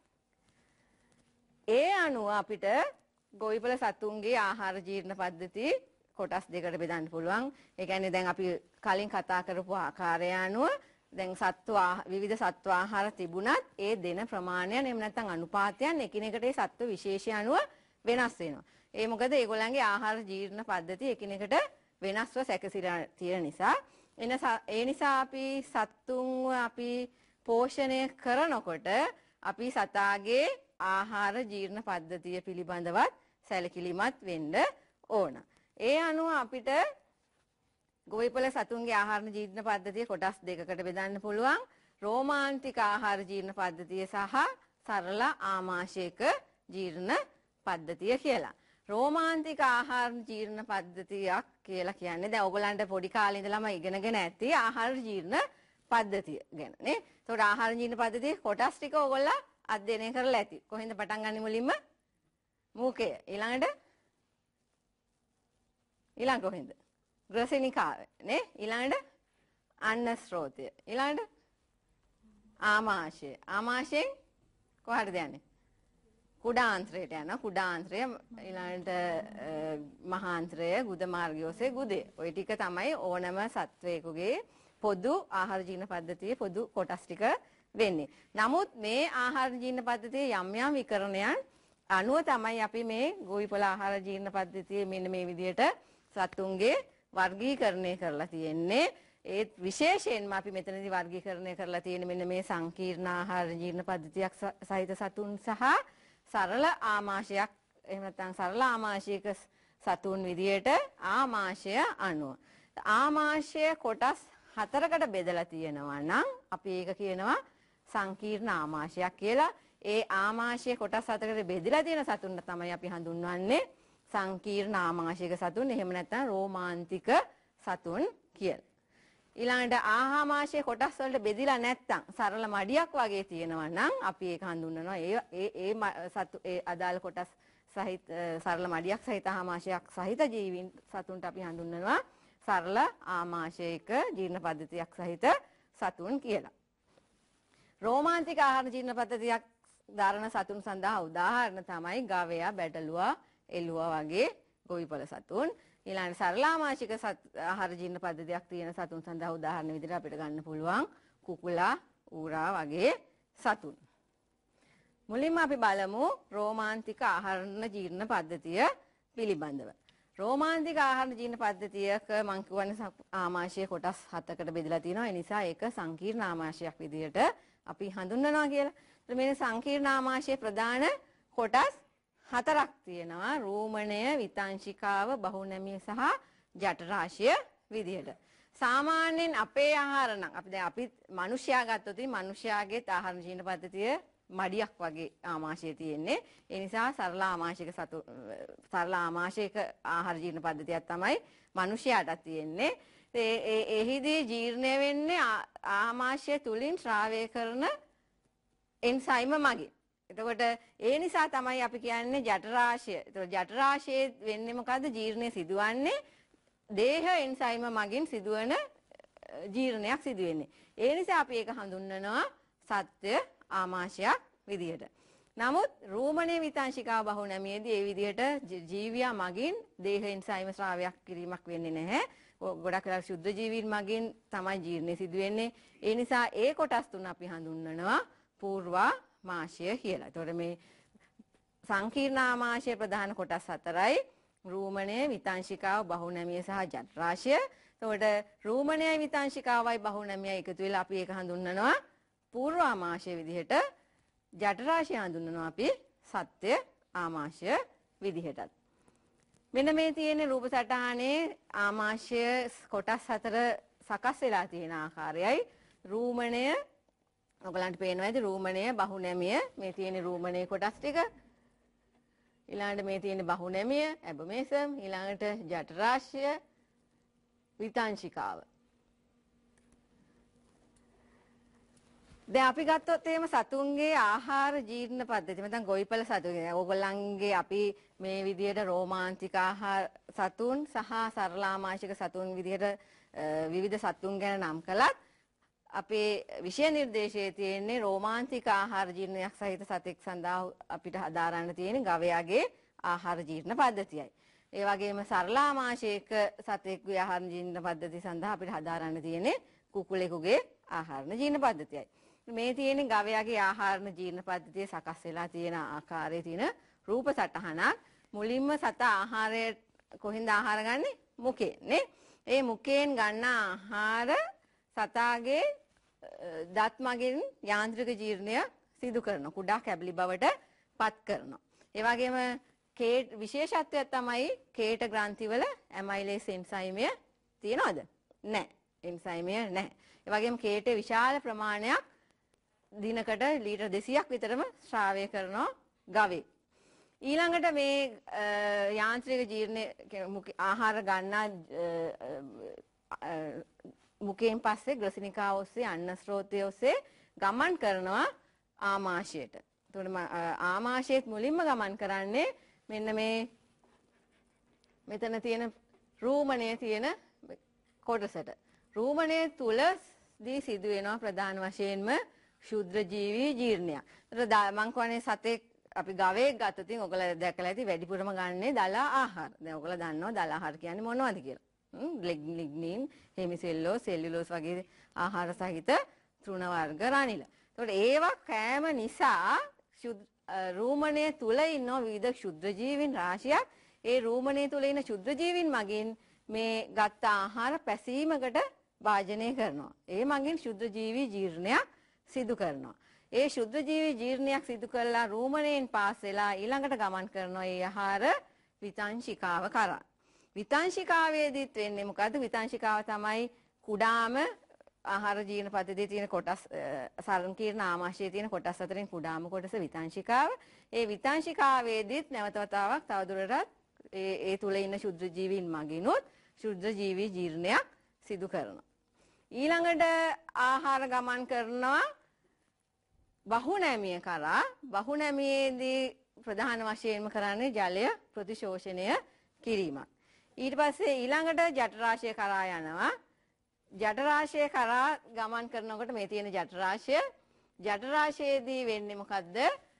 ඒ අනුව අපිට ගොවිපළ සතුන්ගේ ආහාර ජීර්ණ පද්ධති කොටස් දෙකකට බෙදන්න පුළුවන්. ඒ කියන්නේ දැන් අපි කලින් කතා කරපු ආකාරය අනුව දැන් විවිධ සත්ව ආහාර තිබුණත් ඒ දෙන ප්‍රමාණයන් එහෙම නැත්නම් අනුපාතයන් එකිනෙකට ඒ සත්ව විශේෂය අනුව වෙනස් වෙනවා. ඒ මොකද ඒගොල්ලන්ගේ ආහාර ජීර්ණ පද්ධතිය එකිනෙකට වෙනස්ව සැකසීලා තියෙන නිසා ඒ නිසා අපි සත්තුන්ව අපි පෝෂණය කරනකොට අපි සතාගේ ආහාර ජීර්ණ පද්ධතිය පිළිබඳවත් සැලකිලිමත් වෙන්න ඕන. ඒ අනුව අපිට ගොවිපළ සතුන්ගේ ආහාර ජීර්ණ පද්ධතිය කොටස් දෙකකට බෙදන්න පුළුවන්. රෝමාන්තික ආහාර ජීර්ණ පද්ධතිය සහ සරල ආමාශයක ජීර්ණ පද්ධතිය කියලා. රෝමාන්තික ආහාර ජීර්ණ පද්ධතියක් කියලා කියන්නේ දැන් ඔයගලන්ට පොඩි කාලේ ඉඳලම ඉගෙනගෙන ඇති ආහාර ජීර්ණ පද්ධතිය ගැන නේ. ඒතකොට ආහාර ජීර්ණ පද්ධතියේ කොටස් ටික ඔයගොල්ලෝ අධ්‍යයනය කරලා ඇති. කොහෙන්ද පටන් ගන්නේ මුලින්ම? මූකය. ඊළඟ කොහෙන්ද? ග්‍රසෙනිකාව නේ. ඊළඟට අන්න ස්රෝතය. ඊළඟට ආමාශය. ආමාශයෙන් කොහටද යන්නේ? කුඩාන්ත්‍රයට යනවා. කුඩාන්ත්‍රය ඊළඟට මහාන්ත්‍රය, ගුද මාර්ගය ඔස්සේ ගුදේ. ওই ටික තමයි ඕනම සත්වයකගේ පොදු ආහාර ජීර්ණ පද්ධතියේ පොදු කොටස් ටික වෙන්නේ. නමුත් මේ ආහාර ජීර්ණ පද්ධතියේ යම් යම් විකරණයන් අනුව තමයි අපි මේ ගොවිපළ ආහාර ජීර්ණ පද්ධතියේ මෙන්න මේ විදිහට සතුන්ගේ වර්ගීකරණය කරලා තියෙන්නේ. ඒ විශේෂයෙන්ම අපි මෙතනදී වර්ගීකරණය කරලා තියෙන්නේ මෙන්න මේ සංකීර්ණ ආහාර ජීර්ණ පද්ධතියක් සහිත සතුන් සහ සරල ආමාශයක් එහෙම නැත්නම් සරල ආමාශයක සතුන් විදියට ආමාශය අනුව. ආමාශය කොටස් 4කට බෙදලා තියෙනවා නම් අපි ඒක කියනවා සංකීර්ණ ආමාශයක් කියලා. ඒ ආමාශය කොටස් 4කට බෙදලා තියෙන සතුන් තමයි අපි හඳුන්වන්නේ සංකීර්ණ ආමාශයක සතුන් එහෙම නැත්නම් රෝමාන්තික සතුන් කියලා. ඊළඟට ආහාමාශය කොටස් වලට බෙදිලා නැත්තම් සරල මඩියක් වගේ තියෙනවා නම් අපි ඒක හඳුන්වනවා ඒ අදාළ කොටස් සහිත සරල මඩියක් සහිත ආමාශයක් සහිත ජීවීන් සතුන්ට අපි හඳුන්වනවා සරල ආමාශයක ජීර්ණ පද්ධතියක් සහිත සතුන් කියලා. රෝමාන්තික ආහාර ජීර්ණ පද්ධතියක් දරන සතුන් සඳහා උදාහරණ තමයි ගවයා, බැටළුවා, එළුවා වගේ ගොවිපළ සතුන්. ඊළඟ සරල ආමාශික ආහාර ජීර්ණ පද්ධතියක් තියෙන සතුන් සඳහා උදාහරණ විදිහට අපිට ගන්න පුළුවන් කුකුලා, ඌරා වගේ සතුන්. මුලින්ම අපි බලමු රෝමාන්තික ආහාර ජීර්ණ පද්ධතිය පිළිබඳව. රෝමාන්තික ආහාර ජීර්ණ පද්ධතියක මම කියවනේ ආමාශය කොටස් 7කට බෙදලා තියෙනවා. ඒ නිසා ඒක සංකීර්ණ ආමාශයක් විදිහට අපි හඳුන්වනවා කියලා. මේ සංකීර්ණ ආමාශයේ ප්‍රධාන කොටස් 4ක් තියෙනවා. රූමණය, විතාංශිකාව, බහුනැමිය සහ ජඨරාශය විදිහට. සාමාන්‍යයෙන් අපේ ආහාර නම් අපි මිනිස්යා ගත්තොත් මිනිස්යාගේ ආහාර ජීර්ණ පද්ධතිය මඩියක් වගේ ආමාශය තියෙන්නේ. ඒ නිසා සරල ආමාශයක ආහාර ජීර්ණ පද්ධතියක් තමයි මිනිස්යාට තියෙන්නේ. එහිදී ජීර්ණය වෙන්නේ ආමාශය තුලින් ශ්‍රාවය කරන එන්සයිම මගින්. එතකොට ඒ නිසා තමයි අපි කියන්නේ ජඨරාශය. එතකොට ජඨරාශයේ වෙන්නේ මොකද්ද? ජීර්ණය සිදුවන්නේ දේහ එන්සයිම මගින් සිදුවන ජීර්ණයක් සිදු වෙන්නේ. ඒ නිසා අපි ඒක හඳුන්වනවා සත්‍ය ආමාශයක් විදිහට. නමුත් රූමණේ, විතාංශිකාව, බහුනැමියේදී ඒ විදිහට ජීවියා මගින් දේහ එන්සයිම ශ්‍රාවයක් කිරීමක් වෙන්නේ නැහැ. ගොඩක් වෙලාවට ශුද්ධ ජීවීන් මගින් තමයි ජීර්ණය සිදු වෙන්නේ. ඒ නිසා ඒ කොටස් තුන අපි හඳුන්වනවා පූර්වාමාශය කියලා. එතකොට මේ සංකීර්ණ ආමාශයේ ප්‍රධාන කොටස් 4යි. රූමණය, විතාංශිකාව, බහුනැමිය සහ ජඨරාශය. එතකොට රූමණයයි විතාංශිකාවයි බහුනැමියයි එකතු වෙලා අපි ඒක හඳුන්වනවා පූර්වාමාශය විදිහට. ජඨරාශය හඳුන්වනවා අපි සත්‍ය ආමාශය විදිහටත්. මෙන්න මේ තියෙන රූප සටහනේ ආමාශය කොටස් 4 සකස් වෙලා තියෙන ආකාරයයි. රූමණය ඔයගලන්ට පේනවා ඇති රූමණය, බහුනැමිය, මේ තියෙන රූමණය කොටස් ටික. ඊළඟට මේ තියෙන බහුනැමිය, ඇබමේසම්, ඊළඟට ජඨරාශය, විතාංශිකාව. දැන් අපි ගත්තොත් එහෙම සතුන්ගේ ආහාර ජීර්ණ පද්ධතිය. මම ගොවිපළ සතුන්. ඕගොල්ලන්ගේ අපි මේ විදිහට රෝමාන්තික ආහාර සතුන් සහ සරලාමාශික සතුන් විදිහට විවිධ සතුන් ගැන නම් කළත් අපේ විෂය නිර්දේශයේ තියෙන්නේ රෝමාන්තික ආහාර ජීර්ණයක් සහිත සතෙක් සඳහා අපිට හදාරන්න තියෙන ගවයාගේ ආහාර ජීර්ණ පද්ධතියයි. ඒ වගේම සරලාමාශික සතෙක්ගේ ආහාර ජීර්ණ පද්ධතිය සඳහා අපිට හදාරන්න තියෙන්නේ කුකුලෙකුගේ ආහාර ජීර්ණ පද්ධතියයි. මේ තියෙන ගවයාගේ ආහාර ජීර්ණ පද්ධතිය සකස් වෙලා තියෙන ආකාරයේ තියෙන රූප සටහනක්. මුලින්ම සතා ආහාරය කොහෙන්ද ආහාර ගන්නෙ? මුඛයෙන් නේ. ඒ මුඛයෙන් ගන්න ආහාර සතාගේ දත් මගින් යාන්ත්‍රික ජීර්ණය සිදු කරනවා. කුඩා කැබලි බවට පත් කරනවා. ඒ වගේම විශේෂත්වයක් තමයි කේට ග්‍රන්ථිවල ඇමයිලේස් එන්සයිමය තියනවද? නැහැ. එන්සයිමය නැහැ. ඒ වගේම කේටේ විශාල ප්‍රමාණයක් දිනකට ලීටර් 200ක් විතරම ශ්‍රාවය කරනවා ගවේ. ඊළඟට මේ යාන්ත්‍රික ජීර්ණ ආහාර ගන්නා මුඛයෙන් පස්සේ ග්‍රසිනිකාව ඔස්සේ අන්න ස්රෝතය ඔස්සේ ගමන් කරනවා ආමාශයට. එතකොට ආමාශයේත් මුලින්ම ගමන් කරන්නේ මෙන්න මේ මෙතන තියෙන රූමණය තියෙන කොටසට. රූමණය තුලදී සිදු වෙනවා ප්‍රධාන වශයෙන්ම ශුද්‍ර ජීවී ජීර්ණයක්. එතකොට මං කියන්නේ සතෙක් අපි ගවයෙක් ගත්තොත් ඔයගොල්ලෝ දැකලා ඇති වැඩිපුරම ගන්නේ දල ආහාර. දැන් ඔයගොල්ලෝ දන්නවා දල ආහාර කියන්නේ මොනවද කියලා. ලිග්නින්, හෙමිසෙල්ලෝස්, සෙල්යුලෝස් වගේ ආහාර සහිත තෘණ වර්ග රනිල. එතකොට ඒවා කෑම නිසා රූමණය තුල ඉන්න විවිධ ක්ෂුද්‍ර ජීවීන් රාශියක් ඒ රූමණය තුල ඉන්න ක්ෂුද්‍ර ජීවීන් මගින් මේ ගත්ත ආහාර පැසීමකට වාජනය කරනවා. ඒ මගින් ක්ෂුද්‍ර ජීවී ජීර්ණයක් සිදු කරනවා. ඒ ක්ෂුද්‍ර ජීවී ජීර්ණයක් සිදු කළා රූමණයෙන් පාස් වෙලා ඊළඟට ගමන් කරනවා ඒ ආහාර විතාංශිකාව කරා. විතාංශිකාවේදීත් වෙන්නේ මොකද්ද? විතාංශිකාව තමයි කුඩාම ආහාර ජීර්ණ පද්ධතියේ තියෙන කොටස් සංකීර්ණ ආමාශයේ තියෙන කොටස් අතරින් කුඩාම කොටස විතාංශිකාව. ඒ විතාංශිකාවේදීත් නැවත වතාවක් තවදුරටත් ඒ තුල ඉන්න ශුද්‍ර ජීවීන් මගිනුත් ශුද්‍ර ජීවී ජීර්ණයක් සිදු කරනවා. ඊළඟට ආහාර ගමන් කරනවා බහුනැමිය කරා. බහුනැමියේදී ප්‍රධාන වශයෙන්ම කරන්නේ ජලය ප්‍රතිශෝෂණය කිරීමක්. ඊට පස්සේ ඊළඟට ජඨරාශය කරා යනවා. ජඨරාශය කරා ගමන් කරනකොට මේ තියෙන ජඨරාශයේදී වෙන්නේ මොකද්ද?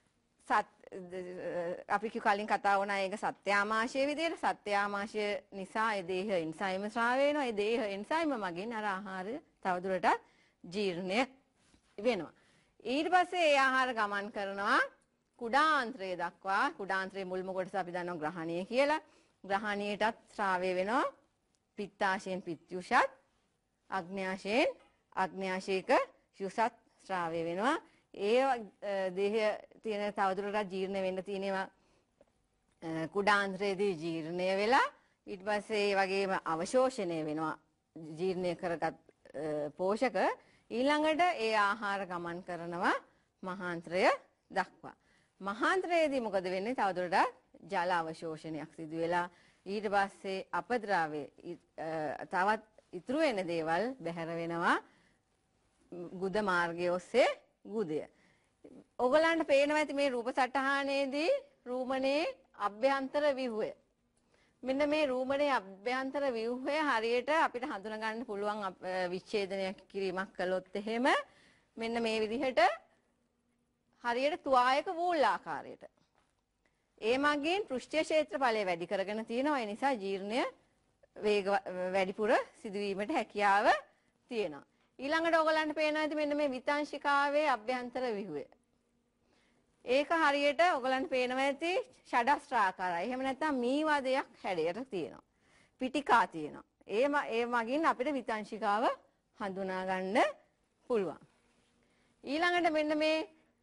අපි කලින් කතා වුණා ඒක සත්‍යාමාශය විදියට. සත්‍යාමාශය නිසා ඒ දේහ එන්සයිම ස්‍රාව වෙනවා. ඒ දේහ එන්සයිම මගින් අර ආහාරය තවදුරටත් ජීර්ණය වෙනවා. ඊට පස්සේ ඒ ආහාර ගමන් කරනවා කුඩාන්ත්‍රය දක්වා. කුඩාන්ත්‍රයේ මුල්ම කොටස අපි දන්නවා ග්‍රහණය කියලා. ග්‍රහණයටත් ස්‍රාවය වෙනවා. පිත්තාශයෙන් පිත්යුෂත්, අග්න්‍යාශයෙන් අග්න්‍යාශයක යුසත් ස්‍රාවය වෙනවා. ඒ දේහ තියෙන තවදුරටත් ජීර්ණ වෙන්න තියෙනවා කුඩාන්ත්‍රයේදී ජීර්ණය වෙලා ඊට පස්සේ ඒ වගේම අවශෝෂණය වෙනවා ජීර්ණය කරගත් පෝෂක. ඊළඟට ඒ ආහාර ගමන් කරනවා මහාන්ත්‍රය දක්වා. මහාන්ත්‍රයේදී මොකද වෙන්නේ? තවදුරටත් ජල අවශෝෂණයක් සිදු වෙලා ඊට පස්සේ අපද්‍රව්‍ය තවත් ඉතුරු වෙන දේවල් බැහැර වෙනවා ගුද මාර්ගය ඔස්සේ ගුදය. ඔයගලන්ට පේනවා ඇති මේ රූප සටහනේදී රූමනේ අභ්‍යන්තර ව්‍යුහය. මෙන්න මේ රූමනේ අභ්‍යන්තර ව්‍යුහය හරියට අපිට හඳුනා ගන්න පුළුවන් විච්ඡේදනය කිරීමක් කළොත් එහෙම මෙන්න මේ විදිහට හරියට තුආයක වූල් ආකාරයට. ඒ මගින් පෘෂ්ඨීය ක්ෂේත්‍රඵලය වැඩි කරගෙන තියෙනවා. ඒ නිසා ජීර්ණය වේග වැඩිපුර සිදුවීමට හැකියාව තියෙනවා. ඊළඟට ඔයගලන්ට පේනවා ඇති මෙන්න මේ විතාංශිකාවේ අභ්‍යන්තර ව්‍යුහය. ඒක හරියට ඔයගලන්ට පේනවා ඇති ෂඩස්ත්‍රාකාරයි. එහෙම නැත්නම් මීවදයක් හැඩයට තියෙනවා. පිටිකා තියෙනවා. ඒ මගින් අපිට විතාංශිකාව හඳුනා ගන්න පුළුවන්. ඊළඟට මෙන්න මේ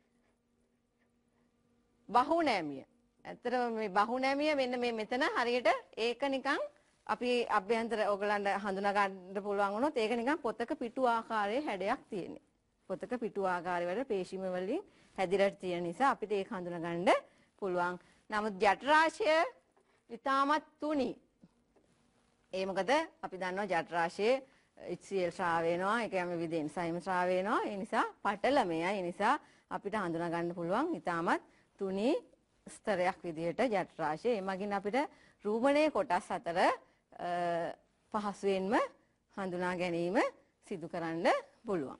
බහුනැමිය. ඇත්තටම මේ බහුනැමිය මෙන්න මේ මෙතන හරියට ඒක නිකන් අපි අභ්‍යන්තර ඔයගලන්ට හඳුනා ගන්න පුළුවන් වුණොත් ඒක නිකන් පොතක පිටු ආකාරයේ හැඩයක් තියෙන්නේ. පොතක පිටු ආකාරයේ පේශිම වලින් හැදිලා තියෙන නිසා අපිට ඒක හඳුනා ගන්න පුළුවන්. නමුත් ජඨරාශය ඉතාමත් තුනි. ඒ මොකද අපි දන්නවා ජඨරාශයේ HCl ස්‍රාව වෙනවා. ඒ කියන්නේ විවිධ එන්සයිම් ස්‍රාව වෙනවා. ඒ නිසා පටලමයි. ඒ නිසා අපිට හඳුනා ගන්න පුළුවන් ඉතාමත් තුනි ස්තරයක් විදිහට ජඨරාශය. ඒ මගින් අපිට රූමණයේ කොටස් අතර පහසුවෙන්ම හඳුනා ගැනීම සිදු කරන්න පුළුවන්.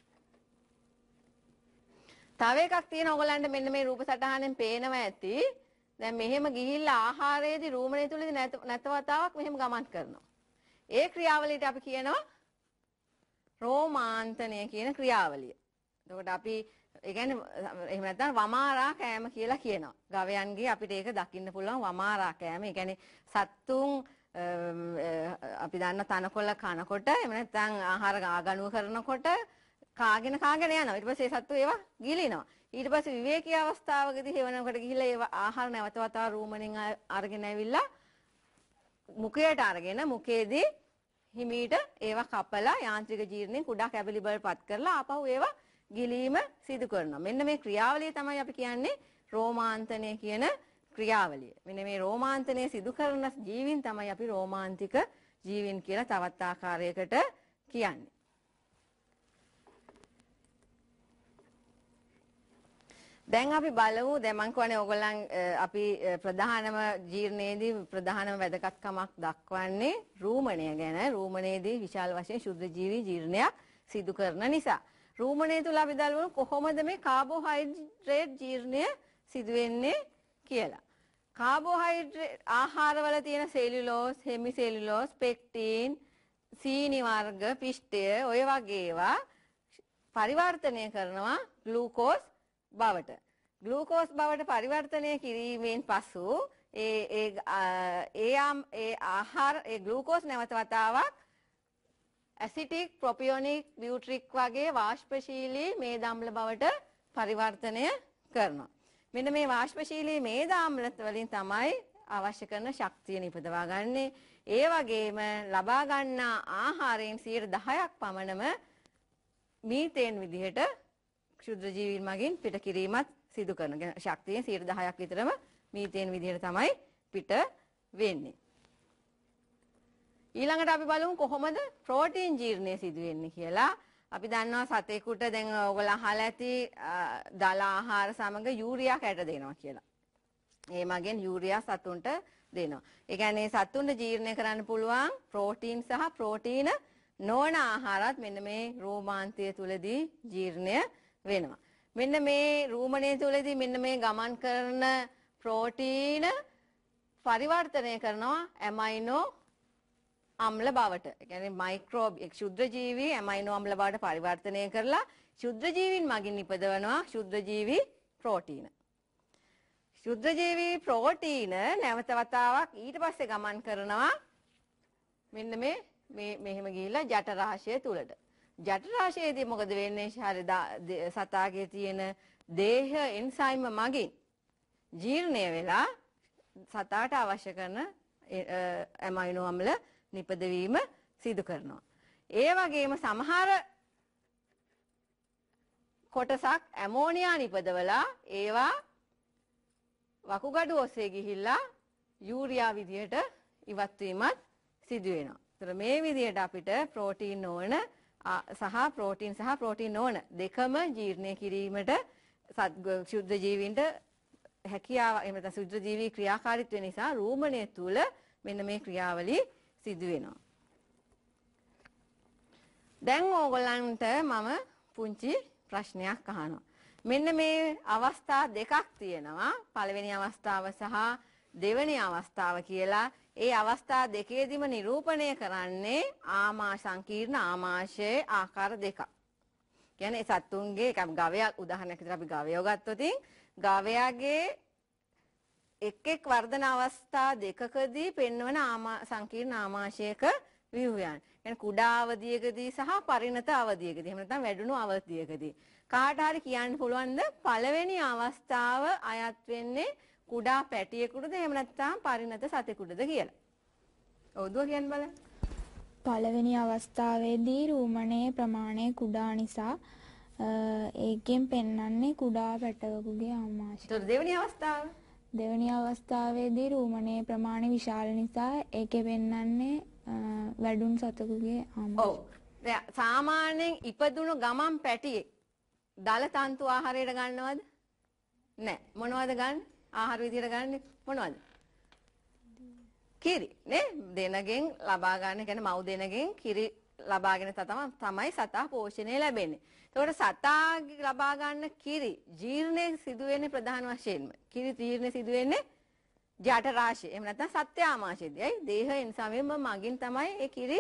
තව එකක් තියෙන ඔයගලන්ට මෙන්න මේ රූප සටහනෙන් පේනවා ඇති. දැන් මෙහෙම ගිහිල්ලා ආහාරයේදී රූමණය තුලදී නැතවතාවක් මෙහෙම ගමන් කරනවා. ඒ ක්‍රියාවලියට අපි කියනවා රෝමාන්තනය කියන ක්‍රියාවලිය. එතකොට අපි ඒ කියන්නේ එහෙම නැත්නම් වමාරා කෑම කියලා කියනවා. ගවයන්ගේ අපිට ඒක දකින්න පුළුවන් වමාරා කෑම. ඒ කියන්නේ සත්තුන් අපි දන්න තනකොළ කනකොට එහෙම නැත්නම් ආහාර ආගණුව කරනකොට කාගෙන යනවා. ඊට පස්සේ ඒ සත්තු ඒවා ගිලිනවා. ඊට පස්සේ විවේකී අවස්ථාවකදී හේවනකට ගිහිල්ලා ඒවා ආහාර නැවත වතාව රූමණෙන් අරගෙන ඇවිල්ලා මුඛයට අරගෙන මුඛයේදී හිමීට ඒවා කපලා යාන්ත්‍රික ජීර්ණයෙන් කුඩා කැබලි බල්පත් කරලා ආපහු ඒවා ගිලීම සිදු කරනවා. මෙන්න මේ ක්‍රියාවලිය තමයි අපි කියන්නේ රෝමාන්තනය කියන ක්‍රියාවලිය. මෙන්න මේ රෝමාන්තනය සිදු කරන ජීවීන් තමයි අපි රෝමාන්තික ජීවීන් කියලා තවත් ආකාරයකට කියන්නේ. දැන් අපි බලමු දැන් මම කියන්නේ ඕගොල්ලන් අපි ප්‍රධානම ජීර්ණයේදී ප්‍රධානම වැදගත්කමක් දක්වන්නේ රූමණය ගැන. රූමණයේදී විශාල වශයෙන් ශුද්ධ ජීවී ජීර්ණයක් සිදු කරන නිසා. රූමණය තුල අපි බලමු කොහොමද මේ කාබෝහයිඩ්‍රේට් ජීර්ණය සිදු වෙන්නේ කියලා. කාබෝහයිඩ්‍රේට් ආහාරවල තියෙන සෙලියුලෝස්, හෙමිසෙලියුලෝස්, පෙක්ටින්, සීනි වර්ග, පිෂ්ඨය ඔය වගේ ඒවා පරිවර්තනය කරනවා ග්ලූකෝස් බවට. ග්ලූකෝස් බවට පරිවර්තනය කිරීමෙන් පසු ඒ ආහාර ඒ ග්ලූකෝස් නැවත වතාවක් ඇසිටික්, ප්‍රොපියොනික්, බියුට්‍රික් වගේ වාෂ්පශීලී මේද අම්ල බවට පරිවර්තනය කරනවා. මෙන්න මේ වාෂ්පශීලී මේද අම්ල වලින් තමයි අවශ්‍ය කරන ශක්තිය නිපදවා ගන්නෙ. ඒ වගේම ලබා ගන්නා ආහාරයෙන් 10% පමණම මීතේන් විදිහට ක්ෂුද්‍ර ජීවීන් මගින් පිට කිරීමත් සිදු කරනවා. ශක්තියෙන් 10% විතරම මීතේන් විදිහට තමයි පිට වෙන්නේ. ඊළඟට අපි බලමු කොහොමද ප්‍රෝටීන් ජීර්ණය සිදු වෙන්නේ කියලා. අපි දන්නවා සතෙකුට දැන් ඔයගොල්ලෝ අහලා ඇති දල ආහාර සමග යූරියා කැට දෙනවා කියලා. ඒ මගෙන් යූරියා සතුන්ට දෙනවා. ඒ කියන්නේ සතුන්ට ජීර්ණය කරන්න පුළුවන් ප්‍රෝටීන් සහ ප්‍රෝටීන නොවන ආහාරات මෙන්න මේ රෝමාන්තය තුලදී ජීර්ණය වෙනවා. මෙන්න මේ රූමණය තුලදී මෙන්න මේ ගමන් කරන ප්‍රෝටීන පරිවර්තනය කරනවා ඇමයිනෝ අම්ල බවට. ඒ කියන්නේ මයික්‍රෝබ් ක්ෂුද්‍ර ජීවි ඇමයිනෝ අම්ල බවට පරිවර්තනය කරලා ක්ෂුද්‍ර ජීවීන් මගින් නිපදවනවා ක්ෂුද්‍ර ජීවි ප්‍රෝටීන. ක්ෂුද්‍ර ජීවි ප්‍රෝටීන නැවත වතාවක් ඊට පස්සේ ගමන් කරනවා මෙන්න මේ මෙහෙම ගිහිල්ලා ජඨරාශය තුලට. ජඨරාශයේදී මොකද වෙන්නේ? සතාගේ තියෙන දේහ එන්සයිම මගින් ජීර්ණය වෙලා සතාට අවශ්‍ය කරන ඇමයිනෝ අම්ල නිපදවීම සිදු කරනවා. ඒ වගේම සමහර කොටසක් ඇමෝනියා නිපදවලා ඒවා වකුගඩු ඔස්සේ ගිහිල්ලා යූරියා විදියට ඉවත් වීමත් සිදු වෙනවා. ඒතර මේ විදියට අපිට ප්‍රෝටීන් නොවන සහ ප්‍රෝටීන් නොවන දෙකම ජීර්ණය කිරීමට ක්ෂුද්‍ර ජීවීන්ට හැකියාව එහෙම නැත්නම් ක්ෂුද්‍ර ජීවී ක්‍රියාකාරීත්වය නිසා රූමණය තුල මෙන්න මේ ක්‍රියාවලිය සිදු වෙනවා. දැන් ඕගොල්ලන්ට මම පුංචි ප්‍රශ්නයක් අහනවා. මෙන්න මේ අවස්ථා දෙකක් තියෙනවා. පළවෙනි අවස්ථාව සහ දෙවෙනි අවස්ථාව කියලා. ඒ අවස්ථා දෙකේදීම නිරූපණය කරන්නේ සංකීර්ණ ආමාශයේ ආකාර දෙකක්. කියන්නේ සත්තුන්ගේ ගවයා උදාහරණයක් විදිහට අපි ගවයෝ ගත්තොත් ගවයාගේ එක් වර්ධන අවස්ථා දෙකකදී පෙන්වන සංකීර්ණ ආමාශයක ව්‍යුහයන්. يعني කුඩා අවධියකදී සහ පරිණත අවධියකදී. එහෙම නැත්නම් වැඩුණු අවධියකදී. කාට හරි කියන්න පුළුවන්ද පළවෙනි අවස්ථාව අයත් වෙන්නේ කුඩා පැටියෙකුටද එහෙම නැත්නම් පරිණත සතෙකුටද කියලා? ඔව්ද කියන්න බලන්න. පළවෙනි අවස්ථාවේදී රූමණයේ ප්‍රමාණය කුඩා නිසා ඒකෙන් පෙන්වන්නේ කුඩා පැටවකුගේ ආමාශය. ඒතර දෙවෙනි අවස්ථාව? දෙවෙනි අවස්ථාවේදී රූමණයේ ප්‍රමාණය විශාල නිසා ඒකේ පෙන්වන්නේ වැඩුණු සතෙකුගේ ආමාශය. ඔව්. දැන් සාමාන්‍යයෙන් ඉපදුණු ගමන් පැටියෙක් දල තන්තු ආහාරයට ගන්නවද? නැහැ. මොනවද ගන්න? ආහාර විදියට ගන්න මොනවද? කිරි නේ දෙනගෙන් ලබා ගන්න කියන්නේ මව් දෙනගෙන් කිරි ලබාගෙන තමයි සතා පෝෂණය ලැබෙන්නේ. ඒතකොට සතා ලබා ගන්න කිරි ජීර්ණය සිදු වෙන්නේ ප්‍රධාන වශයෙන්ම. කිරි ජීර්ණය සිදු වෙන්නේ ජඨරාශය. එහෙම නැත්නම් සත්‍ය ආමාශයේදී. අයි දේහ එන්සාමෙම මගින් තමයි ඒ කිරි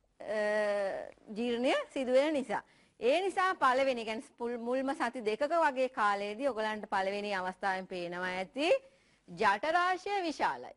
ජීර්ණය සිදු වෙන නිසා. ඒ නිසා පළවෙනි කියන්නේ මුල්ම සති දෙකක වගේ කාලයේදී ඔයගලන්ට පළවෙනි අවස්ථාවෙන් පේනවා ඇති ජඨරාශය විශාලයි.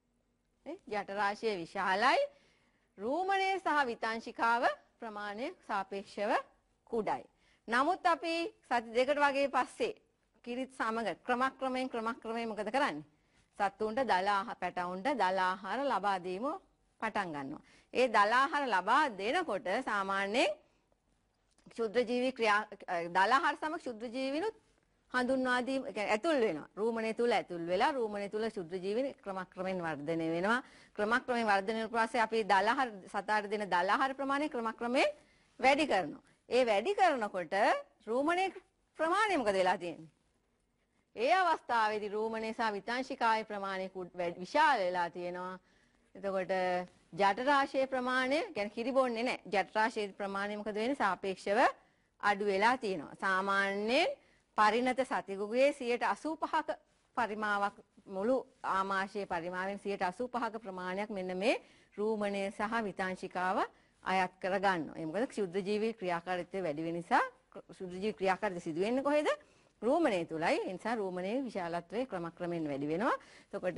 ජඨරාශය විශාලයි. රූමණය සහ විතාංශිකාව ප්‍රමාණය සාපේක්ෂව කුඩායි. නමුත් අපි සති දෙකට වගේ පස්සේ කිරිත් සමග ක්‍රමක්‍රමයෙන් මොකද කරන්නේ? සත්තුන්ට පැටවුන්ට දල ආහාර ලබා දීම පටන් ගන්නවා. ඒ දල ආහාර ලබා දෙනකොට සාමාන්‍යයෙන් ක්ෂුද්‍ර ජීවි දල ආහාර සමග ක්ෂුද්‍ර ජීවිනුත් හඳුන්වා දීම ඇතුල් වෙනවා. රූමණය තුල ඇතුල් වෙලා රූමණය තුල ක්ෂුද්‍ර ජීවින ක්‍රමක්‍රමයෙන් වර්ධනය වෙනවා. ක්‍රමක්‍රමයෙන් වර්ධනය වෙන පස්සේ අපි දල ආහාර සතාට දෙන දල ආහාර ප්‍රමාණය ක්‍රමක්‍රමයෙන් වැඩි කරනවා. ඒ වැඩි කරනකොට රූමණේ ප්‍රමාණය මොකද වෙලා තියෙන්නේ? ඒ අවස්ථාවේදී රූමණේ සහ විතාංශිකාවේ ප්‍රමාණය විශාල වෙලා තියෙනවා. එතකොට ජඨරාශයේ ප්‍රමාණය කියන්නේ කිරි බොන්නේ නැහැ. ජඨරාශයේ ප්‍රමාණය මොකද වෙන්නේ? සාපේක්ෂව අඩු වෙලා තියෙනවා. සාමාන්‍යයෙන් පරිණත සතෙකුගේ 85ක පරිමාවක් මුළු ආමාශයේ පරිමාවෙන් 85ක ප්‍රමාණයක් මෙන්න මේ රූමණය සහ විතාංශිකාව අයත් කර ගන්නවා. ඒ මොකද ක්ෂුද්‍ර ජීවී ක්‍රියාකාරීත්වය වැඩි වෙන නිසා ක්ෂුද්‍ර ජීවී ක්‍රියාකාරීත්වය සිදු වෙන්නේ කොහෙද? රූමණය තුලයි. ඒ නිසා රූමණයේ විශාලත්වය ක්‍රමක්‍රමයෙන් වැඩි වෙනවා. එතකොට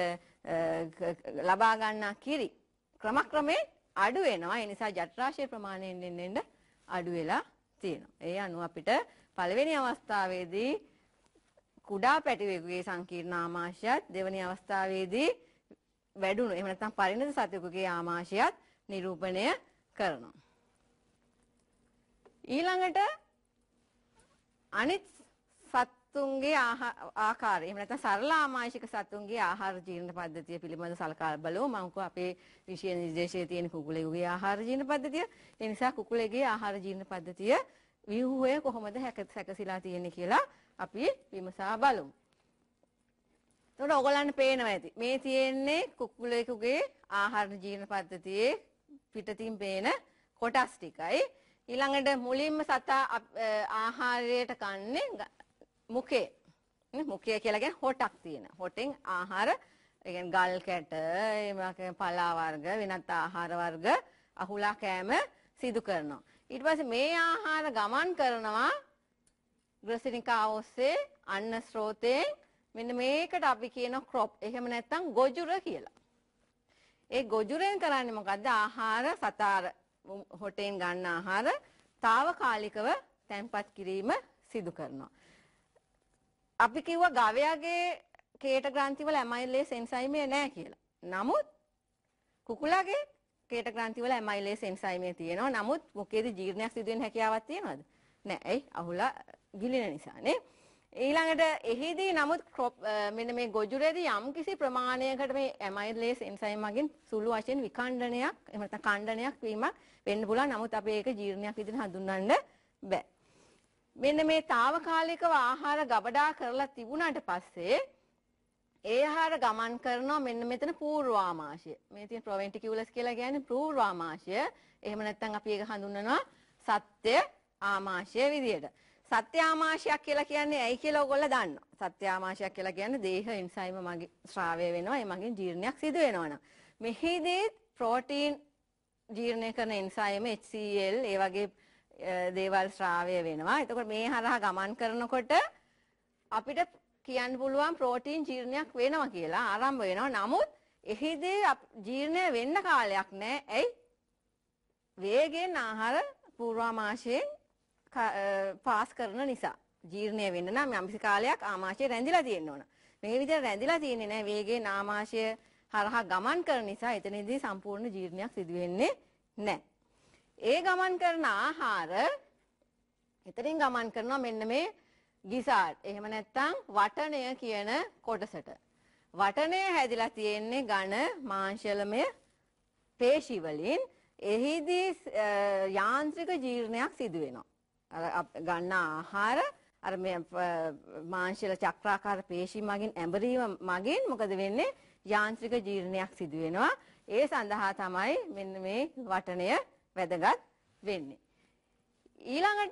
ලබා ගන්නා කිරි ක්‍රමක්‍රමයෙන් අඩු වෙනවා. ඒ නිසා ජඨරාශයේ ප්‍රමාණය එන්න අඩු වෙලා තියෙනවා. ඒ අනුව අපිට පළවෙනි අවස්ථාවේදී කුඩා පැටියෙකුගේ සංකීර්ණ ආමාශයත් දෙවෙනි අවස්ථාවේදී වැඩුණු එහෙම නැත්නම් පරිණත සතෙකුගේ ආමාශයත් නිරූපණය කරනවා. ඊළඟට අනිත් සත්ව සත්තුන්ගේ ආකාරය එහෙම නැත්නම් සරල ආමාශික සත්තුන්ගේ ආහාර ජීර්ණ පද්ධතිය පිළිබඳව සලකා බලමු. මම කිව්වා අපේ විෂය නිර්දේශයේ තියෙන කුකුලෙකුගේ ආහාර ජීර්ණ පද්ධතිය. ඒ නිසා කුකුලෙගේ ආහාර ජීර්ණ පද්ධතිය ව්‍යුහය කොහොමද සැකසීලා තියෙන්නේ කියලා අපි විමසා බලමු. එතකොට ඔයගොල්ලන්ට පේනවා ඇති. මේ තියෙන්නේ කුකුලෙකුගේ ආහාර ජීර්ණ පද්ධතියේ පිටතින් පේන කොටස් ටිකයි. ඊළඟට මුලින්ම සතා ආහාරයට කන්නේ මුඛේ. මුඛය කියලා කියන්නේ හොටක් තියෙන. හොටෙන් ආහාර, ඒ කියන්නේ ගල් කැට, එහෙම පලා වර්ග, වෙනත් ආහාර වර්ග අහුලා කෑම සිදු කරනවා. ඊට පස්සේ මේ ආහාර ගමන් කරනවා ග්‍රසිනිකා ඔස්සේ අන්න ස්රෝතයෙන් මෙන්න මේකට අපි කියන ක්‍රොප්. එහෙම නැත්නම් ගොජුර කියලා. ඒ ගොජුරෙන් කරන්නේ මොකද්ද? ආහාර සතාර හොටෙන් ගන්න ආහාර తాවකාලිකව තැන්පත් කිරීම සිදු කරනවා. අපි කිව්වා ගවයාගේ කේට ග්‍රන්ථි වල ඇමයිලේස් එන්සයිමය නැහැ කියලා. නමුත් කුකුලාගේ කේට ග්‍රන්ථි වල ඇමයිලේස් එන්සයිමය තියෙනවා. නමුත් මොකේද ජීර්ණයක් සිදු වෙන හැකියාවක් තියෙනවද? නැහැ. ඇයි? අහුලා ගිලින නිසානේ. ඊළඟට එහිදී නමුත් මෙන්න මේ ගොජුරේදී යම්කිසි ප්‍රමාණයකට මේ ඇමයිලේස් එන්සයිම් මගින් සුළු වශයෙන් විඛණ්ඩනයක් එහෙම නැත්නම් ඛණ්ඩනයක් වීමක් වෙන්න පුළුවන්. නමුත් අපි ඒක ජීර්ණයක් විදිහට හඳුන්වන්න බෑ. මෙන්න මේ తాවකාලිකව ආහාර ගබඩා කරලා තිබුණාට පස්සේ ඒ ආහාර ගමන් කරනවා මෙන්න මෙතන පූර්වාමාශය. මේ තියෙන ප්‍රොවෙන්ටිකියුලස් කියලා කියන්නේ පූර්වාමාශය. එහෙම නැත්නම් අපි ඒක හඳුන්වනවා සත්‍ය ආමාශය විදියට. සත්‍ය ආමාශයක් කියලා කියන්නේ ඇයි කියලා ඔයගොල්ලෝ දන්නවා. සත්‍ය ආමාශයක් කියලා කියන්නේ දේහ එන්සයිම මගින් ශ්‍රාවය වෙනවා. ඒ මගින් ජීර්ණයක් සිදු වෙනවනම්. මෙහිදී ප්‍රෝටීන් ජීර්ණය කරන එන්සයිම HCl ඒ වගේ දේවල් ශ්‍රාවය වෙනවා. එතකොට මේ හරහා ගමන් කරනකොට අපිට කියන්න පුළුවන් ප්‍රෝටීන් ජීර්ණයක් වෙනවා කියලා ආරම්භ වෙනවා. නමුත් එහිදී ජීර්ණය වෙන්න කාලයක් නැහැ. ඇයි? වේගෙන් ආහාර පූර්වාමාශයෙන් පාස් කරන නිසා. ජීර්ණය වෙන්න නම් යම්කිසි කාලයක් ආමාශය රැඳිලා තියෙන්න ඕන. මේ විදිහට රැඳිලා තියෙන්නේ නැහැ. වේගෙන් ආමාශය හරහා ගමන් කරන නිසා එතනදී සම්පූර්ණ ජීර්ණයක් සිදු වෙන්නේ නැහැ. ඒ ගමන් කරන ආහාර එතනින් ගමන් කරනවා මෙන්න මේ ගිසාඩ්. එහෙම නැත්නම් වටණය කියන කොටසට. වටණය හැදිලා තියෙන්නේ ඝන මාංශලමය පේශි වලින්. එහිදී යාන්ත්‍රික ජීර්ණයක් සිදු වෙනවා. ගන්න ආහාර අර මේ මාංශල චක්‍රාකාර පේශි මගින් ඇඹරීම මගින් මොකද වෙන්නේ? යාන්ත්‍රික ජීර්ණයක් සිදු වෙනවා. ඒ සඳහා තමයි මෙන්න මේ වටණය වැදගත් වෙන්නේ. ඊළඟට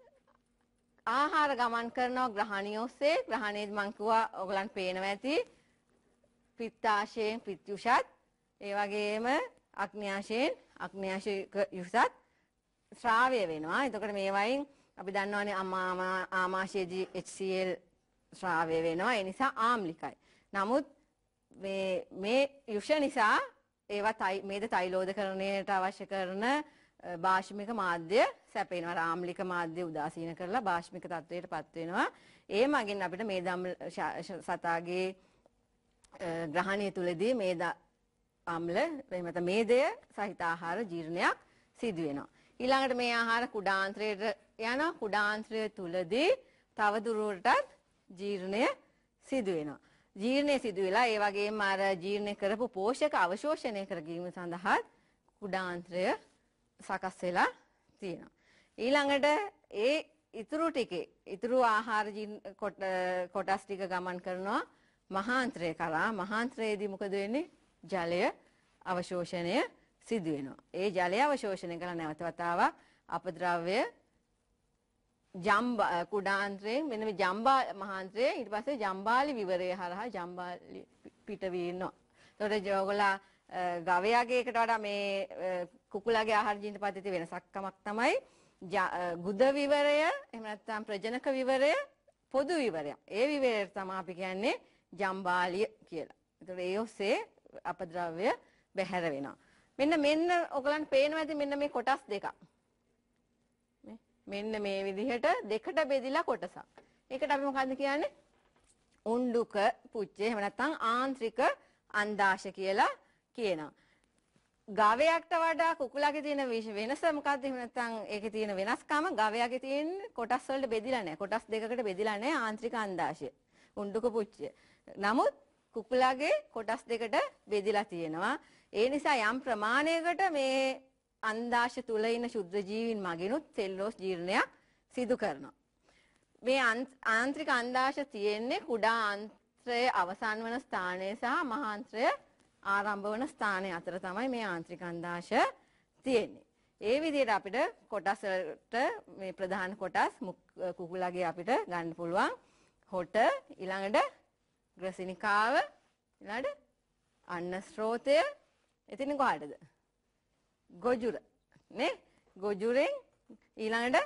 ආහාර ගමන් කරනවා ග්‍රහණිය ඔස්සේ. ග්‍රහණයේදී මං කිව්වා ඔයගලන්ට පේනවා ඇති පිත්තාශයෙන් පිත්යුෂත් ඒ වගේම අග්න්‍යාශයෙන් අග්න්‍යාශික යුෂත් ශ්‍රාවය වෙනවා. එතකොට මේ වයින් අපි දන්නවනේ ආමාශයේදී HCl ශ්‍රාවය වෙනවා. ඒ නිසා ආම්ලිකයි. නමුත් මේ යුෂ නිසා ඒවා මේද තෛලෝදකරණයට අවශ්‍ය කරන භාෂ්මික මාධ්‍ය සැපෙනවා. ආම්ලික මාධ්‍ය උදාසීන කරලා භාෂ්මික තත්වයටපත් වෙනවා. ඒ මගින් අපිට මේද සතාගේ ග්‍රහණය තුලදී මේද අම්ල එහෙම නැත්නම් මේදය සහිත ආහාර ජීර්ණයක් සිදු වෙනවා. ඊළඟට මේ ආහාර කුඩාන්ත්‍රයට යන කුඩාන්ත්‍රය තුලදී තව දුරටත් ජීර්ණය සිදු වෙනවා. ජීර්ණය සිදු වෙලා ඒ වගේම අර ජීර්ණය කරපු පෝෂක අවශෝෂණය කර ගැනීම සඳහා කුඩාන්ත්‍රය සකස් වෙලා තියෙනවා. ඊළඟට ඒ ඉතුරු ආහාර කොටස් ටික ගමන් කරනවා මහාන්ත්‍රය කරා. මහාන්ත්‍රයේදී මොකද වෙන්නේ? ජලය අවශෝෂණය සිදු වෙනවා. ඒ ජලය අවශෝෂණය කළ නැවත වතාවක් අපද්‍රව්‍ය කුඩාන්ත්‍රයෙන් මෙන්න මේ ජම්බා මහාන්ත්‍රයේ ඊට පස්සේ ජම්බාලි විවරය හරහා ජම්බාලි පිටවී ඉන්නවා. ඒතකොට ඔයගොල්ලෝ ගවයාගේ එකට වඩා මේ කුකුලාගේ ආහාර ජීර්ණ පද්ධතිය වෙනසක්කමක් තමයි ගුද විවරය එහෙම නැත්නම් ප්‍රජනක විවරය පොදු විවරය. ඒ විවරයට තමයි අපි කියන්නේ ජම්බාලිය කියලා. ඒතකොට ඒ ඔස්සේ අපද්‍රව්‍ය බැහැර වෙනවා. මෙන්න ඔයගලන්ට පේනවා ඇති මෙන්න මේ කොටස් දෙකක්. මෙන්න මේ විදිහට දෙකට බෙදිලා කොටසක්. ඒකට අපි මොකද්ද කියන්නේ? උණ්ඩුක පුච්චේ එහෙම නැත්නම් ආන්ත්‍රික අන්දාශ කියලා කියනවා. ගවයාට වඩා කුකුලාගේ තියෙන වෙනස මොකක්ද? එහෙම නැත්නම් ඒකේ තියෙන වෙනස්කම ගවයාගේ තියෙන කොටස් වලට බෙදිලා නැහැ. කොටස් දෙකකට බෙදිලා නැහැ ආන්ත්‍රික අණ්ඩාශය. උණ්ඩුක පුච්චය. නමුත් කුකුලාගේ කොටස් දෙකට බෙදිලා තියෙනවා. ඒ නිසා යම් ප්‍රමාණයකට මේ අණ්ඩාශය තුල ඉන්න ශුද්ධ ජීවීන් මගිනුත් සෙල්ලෝස් ජීර්ණයක් සිදු කරනවා. මේ ආන්ත්‍රික අණ්ඩාශය තියෙන්නේ කුඩා ආන්ත්‍රයේ අවසන් වන ස්ථානයේ සහ මහාන්ත්‍රය ආරම්භ වන ස්ථානයේ අතර තමයි මේ ආන්ත්‍රික අණ්ඩාශය තියෙන්නේ. ඒ විදිහට අපිට කොටස් වලට මේ ප්‍රධාන කොටස් කුකුලාගේ අපිට ගන්න පුළුවන් හොට, ඊළඟට ග්‍රසිනිකාව, ඊළඟට අන්න ස්රෝතය, එතන කොහටද? ගොජුර නේ? ගොජුරෙන් ඊළඟට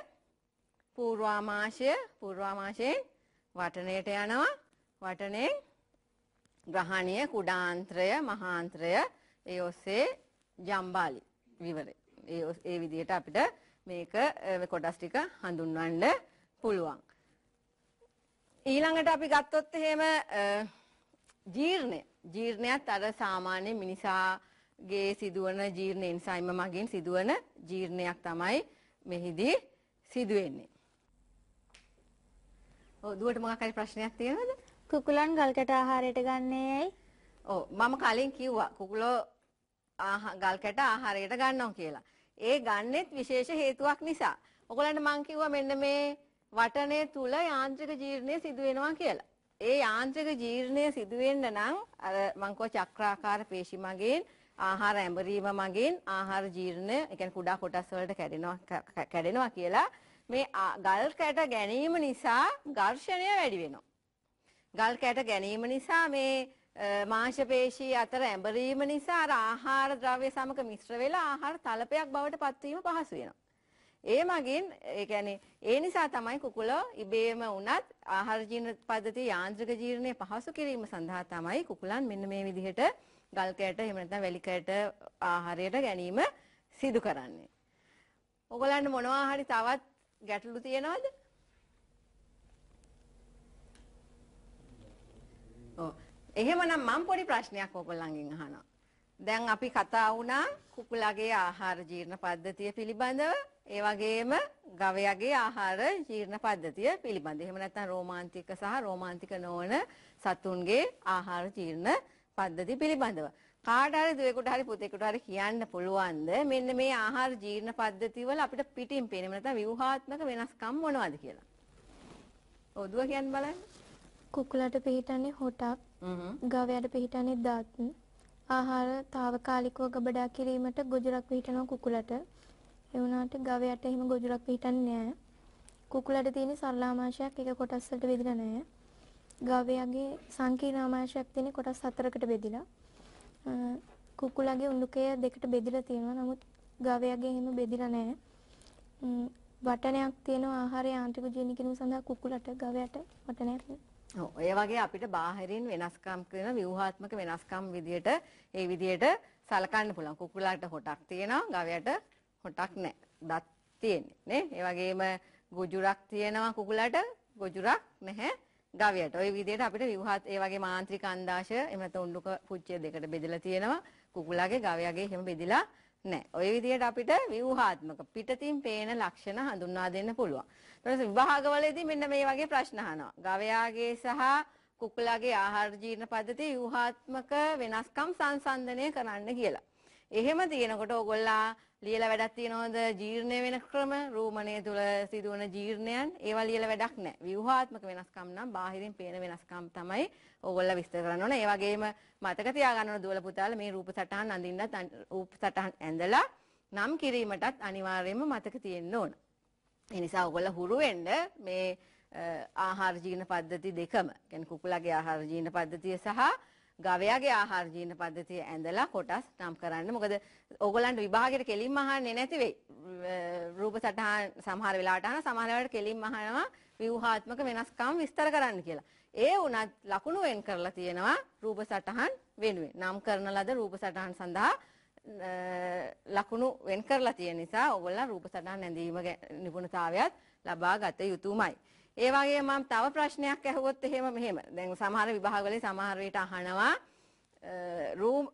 පූර්වාමාශයෙන් වටණයට යනවා. වටණයෙන් ග්‍රහණීය කුඩාන්ත්‍රය මහාන්ත්‍රය ඒ ඔස්සේ ජම්බාලි විවරය. ඒ විදිහට අපිට මේක කොටස් ටික හඳුන්වන්න පුළුවන්. ඊළඟට අපි ගත්තොත් එහෙම ජීර්ණයත් අර සාමාන්‍ය මිනිසාගේ සිදුවන ජීර්ණ එන්සයිම මගින් සිදුවන ජීර්ණයක් තමයි මෙහිදී සිදු වෙන්නේ. ඔව් දුවට මොකක් හරි ප්‍රශ්නයක් තියෙනවද? කුකුලන් ගල්කට ආහාරයට ගන්නේ ඇයි? ඔව් මම කලින් කිව්වා කුකුලෝ ගල්කට ආහාරයට ගන්නවා කියලා. ඒ ගන්නෙත් විශේෂ හේතුවක් නිසා. ඔයගලන්ට මම කිව්වා මෙන්න මේ වටණය තුල යාන්ත්‍රික ජීර්ණය සිදු වෙනවා කියලා. ඒ යාන්ත්‍රික ජීර්ණය සිදු වෙන්න නම් අර මං කෝ චක්‍රාකාර පේශි මගින් ආහාර ඇඹරීම මගින් ආහාර ජීර්ණය, ඒ කියන්නේ කුඩා කොටස් වලට කැඩෙනවා කියලා මේ ගල් කැට ගැනීම නිසා ඝර්ෂණය වැඩි වෙනවා. ගල් කැට ගැනීම නිසා මේ මාංශ පේශී අතර ඇඹරීම නිසා අර ආහාර ද්‍රව්‍ය සමග මිශ්‍ර වෙලා ආහාර තලපයක් බවට පත්වීම පහසු වෙනවා. ඒ මගින් ඒ කියන්නේ ඒ නිසා තමයි කුකුලෝ ඉබේම වුණත් ආහාර ජීර්ණ පද්ධතිය යාන්ත්‍රික ජීර්ණය පහසු කිරීම සඳහා තමයි කුකුලන් මෙන්න මේ විදිහට ගල් කැට එහෙම නැත්නම් වැලි කැට ආහාරයට ගැනීම සිදු කරන්නේ. ඔයගලන්ට මොනවා හරි තවත් ගැටලු තියෙනවද? ඔව්. එහෙමනම් මම පොඩි ප්‍රශ්නයක් ඔයගොල්ලන්ගෙන් අහනවා. දැන් අපි කතා වුණා කුකුලාගේ ආහාර ජීර්ණ පද්ධතිය පිළිබඳව, ඒ වගේම ගවයාගේ ආහාර ජීර්ණ පද්ධතිය පිළිබඳව. එහෙම නැත්නම් රෝමාන්තික සහ රෝමාන්තික නොවන සතුන්ගේ ආහාර ජීර්ණ පද්ධතිය පිළිබඳව. කාට හරි දුවෙකුට හරි පුතෙකුට හරි කියන්න පුළුවන්ද මෙන්න මේ ආහාර ජීර්ණ පද්ධතිය වල අපිට පිටින් පේන නැත්නම් ව්‍යුහාත්මක වෙනස්කම් මොනවද කියලා? ඔව් දුව කියන්න බලන්න. කුකුලට පිහිටන්නේ හොටක්, ගවයාට පිහිටන්නේ දත්. ආහාර తాවකාලිකව ගබඩා කිරීමට ගොජරක් පිහිටනවා කුකුලට. ඒ වුණාට ගවයාට එහෙම ගොජරක් පිහිටන්නේ නැහැ. කුකුලට තියෙන සරලාමාශයක් එක කොටස් වලට බෙදලා නැහැ. ගවයාගේ සංකීර්ණ ආමාශයක් තියෙන කොටස් 4කට බෙදිලා. කුකුලගේ උණුකය දෙකට බෙදලා තියෙනවා. නමුත් ගවයාගේ එහෙම බෙදලා නැහැ. වටනයක් තියෙනවා ආහාර යාන්ත්‍රික ජීර්ණ කිරීම සඳහා කුකුලට, ගවයාට වටනයක් නැහැ. ඔව් ඒ වගේ අපිට බාහිරින් වෙනස්කම් කරන ව්‍යුහාත්මක වෙනස්කම් විදියට ඒ විදියට සලකන්න පුළුවන්. කුකුලාට හොටක් තියෙනවා, ගවයාට හොටක් නැහැ. දත් තියෙන්නේ නේ. ඒ වගේම ගොජුරක් තියෙනවා කුකුලාට, ගොජුරක් නැහැ ගවයාට. ওই විදියට අපිට ව්‍යුහාත් ඒ වගේ මාන්ත්‍රික අණ්ඩාශය එහෙම නැත්නම් උණ්ඩුක පුච්චය දෙකට බෙදලා තියෙනවා. කුකුලාගේ ගවයාගේ එහෙම බෙදිලා නැහැ. ওই විදියට අපිට ව්‍යුහාත්මක පිටතින් පේන ලක්ෂණ හඳුන්වා දෙන්න පුළුවන්. ඊට පස්සේ විභාගවලදී මෙන්න මේ වගේ ප්‍රශ්න අහනවා. ගවයාගේ සහ කුකුලාගේ ආහාර ජීර්ණ පද්ධතිය ව්‍යුහාත්මක වෙනස්කම් සංසන්දනය කරන්න කියලා. එහෙම තියෙනකොට ඕගොල්ලා ලියලා වැඩක් තියනවද? ජීර්ණය වෙන ක්‍රම, රූමණය තුල සිදුවන ජීර්ණයන්, ඒවා ලියලා වැඩක් නැහැ. ව්‍යුහාත්මක වෙනස්කම් නම් බාහිරින් පේන වෙනස්කම් තමයි ඕගොල්ලා විස්තර කරන්න ඕනේ. ඒ වගේම මතක තියාගන්න ඕන දුවල පුතාලා මේ රූප සටහන් අඳින්නත් රූප සටහන් ඇඳලා නම් කිරීමටත් අනිවාර්යයෙන්ම මතක තියෙන්න ඕන. ඒ නිසා ඔයගොල්ලෝ හුරු වෙන්න මේ ආහාර ජීර්ණ පද්ධති දෙකම, කියන්නේ කුකුලාගේ ආහාර ජීර්ණ පද්ධතිය සහ ගවයාගේ ආහාර ජීර්ණ පද්ධතිය ඇඳලා කොටස් නම් කරන්න. මොකද ඕගොල්ලන්ට විභාගයට කෙලින්ම අහන්නේ නැති වෙයි. රූප සටහන් සමහර වෙලාවට අහන, සමහර වෙලාවට කෙලින්ම අහනවා ව්‍යුහාත්මක වෙනස්කම් විස්තර කරන්න කියලා. ඒ වුණත් ලකුණු වෙන් කරලා තියෙනවා රූප සටහන් වෙනුවෙන්. නම් කරන ලද රූප සටහන් සඳහා ලකුණු වෙන් කරලා තියෙන නිසා ඕගොල්ලෝ රූප සටහන් ඇඳීම නිපුණතාවයත් ලබා ගත යුතුමයි. ඒ වගේම මම තව ප්‍රශ්නයක් අහුවොත් එහෙම මෙහෙම. දැන් සමහර විභාගවල සමහර විට අහනවා රූම්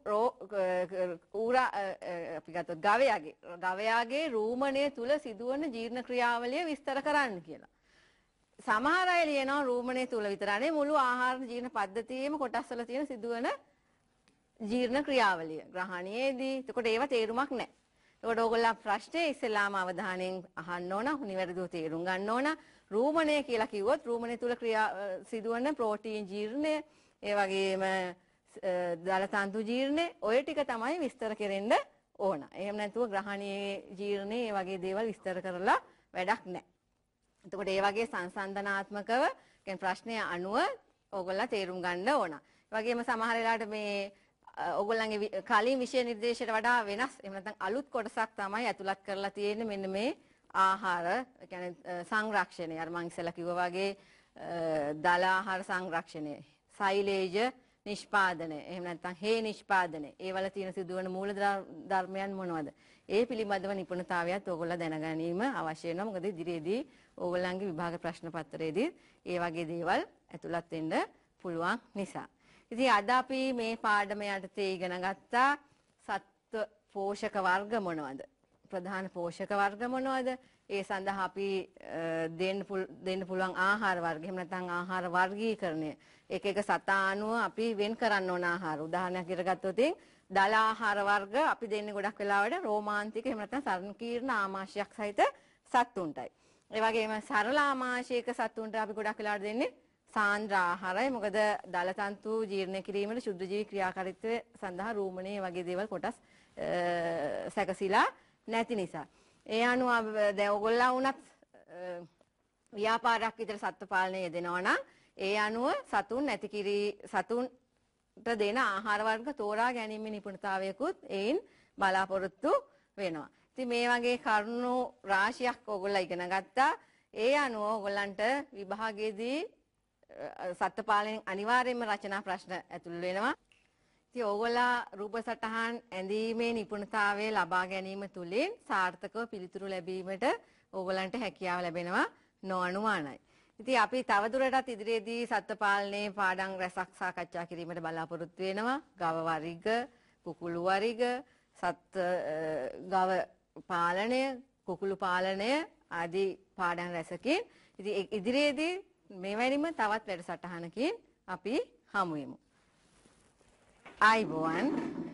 ඌරා අපි ගත්තොත් ගවයාගේ රූමණය තුල සිදුවන ජීර්ණ ක්‍රියාවලිය විස්තර කරන්න කියලා. සමහර අය ලියනවා රූමණය තුල විතරනේ මුළු ආහාර ජීර්ණ පද්ධතියේම කොටස් වල තියෙන සිදුවන ජීර්ණ ක්‍රියාවලිය. ග්‍රහණයේදී එතකොට ඒව තේරුමක් නැහැ. එතකොට ඕගොල්ලෝ ප්‍රශ්නේ ඉස්සෙල්ලාම අවධානයෙන් අහන්න ඕන, නිවැරදිව තේරුම් ගන්න ඕන. රූමණය කියලා කිව්වොත් රූමණය තුල සිදුවන ප්‍රෝටීන් ජීර්ණය, ඒ වගේම දලතන්තු ජීර්ණය ඔය ටික තමයි විස්තර කෙරෙන්න ඕන. එහෙම නැතුව ග්‍රහණයේ ජීර්ණය ඒ වගේ දේවල් විස්තර කරලා වැඩක් නැහැ. එතකොට ඒ වගේ සංසන්දනාත්මකව කියන්නේ ප්‍රශ්නය අනුව ඕගොල්ලෝ තේරුම් ගන්න ඕන. ඒ වගේම සමහර වෙලාවට මේ ඕගොල්ලන්ගේ කලින් විෂය නිර්දේශයට වඩා වෙනස් එහෙම නැත්නම් අලුත් කොටසක් තමයි ඇතුළත් කරලා තියෙන්නේ මෙන්න මේ ආහාර කියන්නේ සංරක්ෂණය. අර මං ඉස්සෙල්ලා කිව්වා වගේ දල ආහාර සංරක්ෂණය, සෛලේජ නිෂ්පාදනය, එහෙම නැත්නම් හේ නිෂ්පාදනය. ඒ වල තියෙන සිදුවන මූල ධර්මයන් මොනවද? ඒ පිළිබඳව නිපුණතාවයත් ඕගොල්ලෝ දැන ගැනීම අවශ්‍ය වෙනවා. මොකද ඉදිරියේදී ඕගොල්ලන්ගේ විභාග ප්‍රශ්න පත්‍රයේදී ඒ වගේ දේවල් ඇතුළත් වෙන්න පුළුවන් නිසා. ඉතින් අද අපි මේ පාඩම යටතේ ඉගෙන ගත්තා සත්ව පෝෂක වර්ග මොනවද? ප්‍රධාන පෝෂක වර්ග මොනවද? ඒ සඳහා අපි දෙන්න පුළුවන් ආහාර වර්ග. එහෙම නැත්නම් ආහාර වර්ගීකරණය. එක එක සතා අනුව අපි වෙන් කරන්න ඕන ආහාර. උදාහරණයක් විදිහට ගත්තොත් දල ආහාර වර්ග අපි දෙන්නේ ගොඩක් වෙලාවට රෝමාන්තික එහෙම නැත්නම් සංකීර්ණ ආමාශයක් සහිත සත්තුන්ටයි. ඒ වගේම සරල ආමාශයක සත්තුන්ට අපි ගොඩක් වෙලාවට දෙන්නේ සාන්ද්‍ර ආහාරයි. මොකද දල තන්තු ජීර්ණ කිරීමට ශුද්ධ ජීවි ක්‍රියාකාරීත්වය සඳහා රූමණය වගේ දේවල් කොටස් සැකසීලා නැති නිසා. ඒ අනුව දැන් ඔයගොල්ලෝ වුණත් ව්‍යාපාරයක් විතර සත්ත්ව පාලනය යෙදෙනවා නම් ඒ අනුව සතුන්ට දෙන ආහාර වර්ග තෝරා ගැනීමේ නිපුණතාවයකුත් එයින් බලාපොරොත්තු වෙනවා. ඉතින් මේ වගේ කරුණු රාශියක් ඔයගොල්ලෝ ඉගෙන ගත්තා. ඒ අනුව ඔයගොල්ලන්ට විභාගයේදී සත්ත්ව පාලනයෙන් අනිවාර්යයෙන්ම රචනා ප්‍රශ්න ඇතුළු වෙනවා. ඉතින් ඕගොල්ලෝ රූප සටහන් ඇඳීමේ නිපුණතාවය ලබා ගැනීම තුළින් සාර්ථකව පිළිතුරු ලැබීමට ඕගොල්ලන්ට හැකියාව ලැබෙනවා නොඅනුමානයි. ඉතින් අපි තවදුරටත් ඉදිරියේදී සත්ත්ව පාලනයේ පාඩම් රැසක් සාකච්ඡා කිරීමට බලාපොරොත්තු වෙනවා. ගව වර්ග, කුකුළු වර්ග, ගව පාලනය, කුකුළු පාලනය ආදී පාඩම් රැසකින් ඉතින් ඉදිරියේදී මෙවැනිම තවත් වැඩසටහනකින් අපි හමු වෙමු. ආයිබෝවන්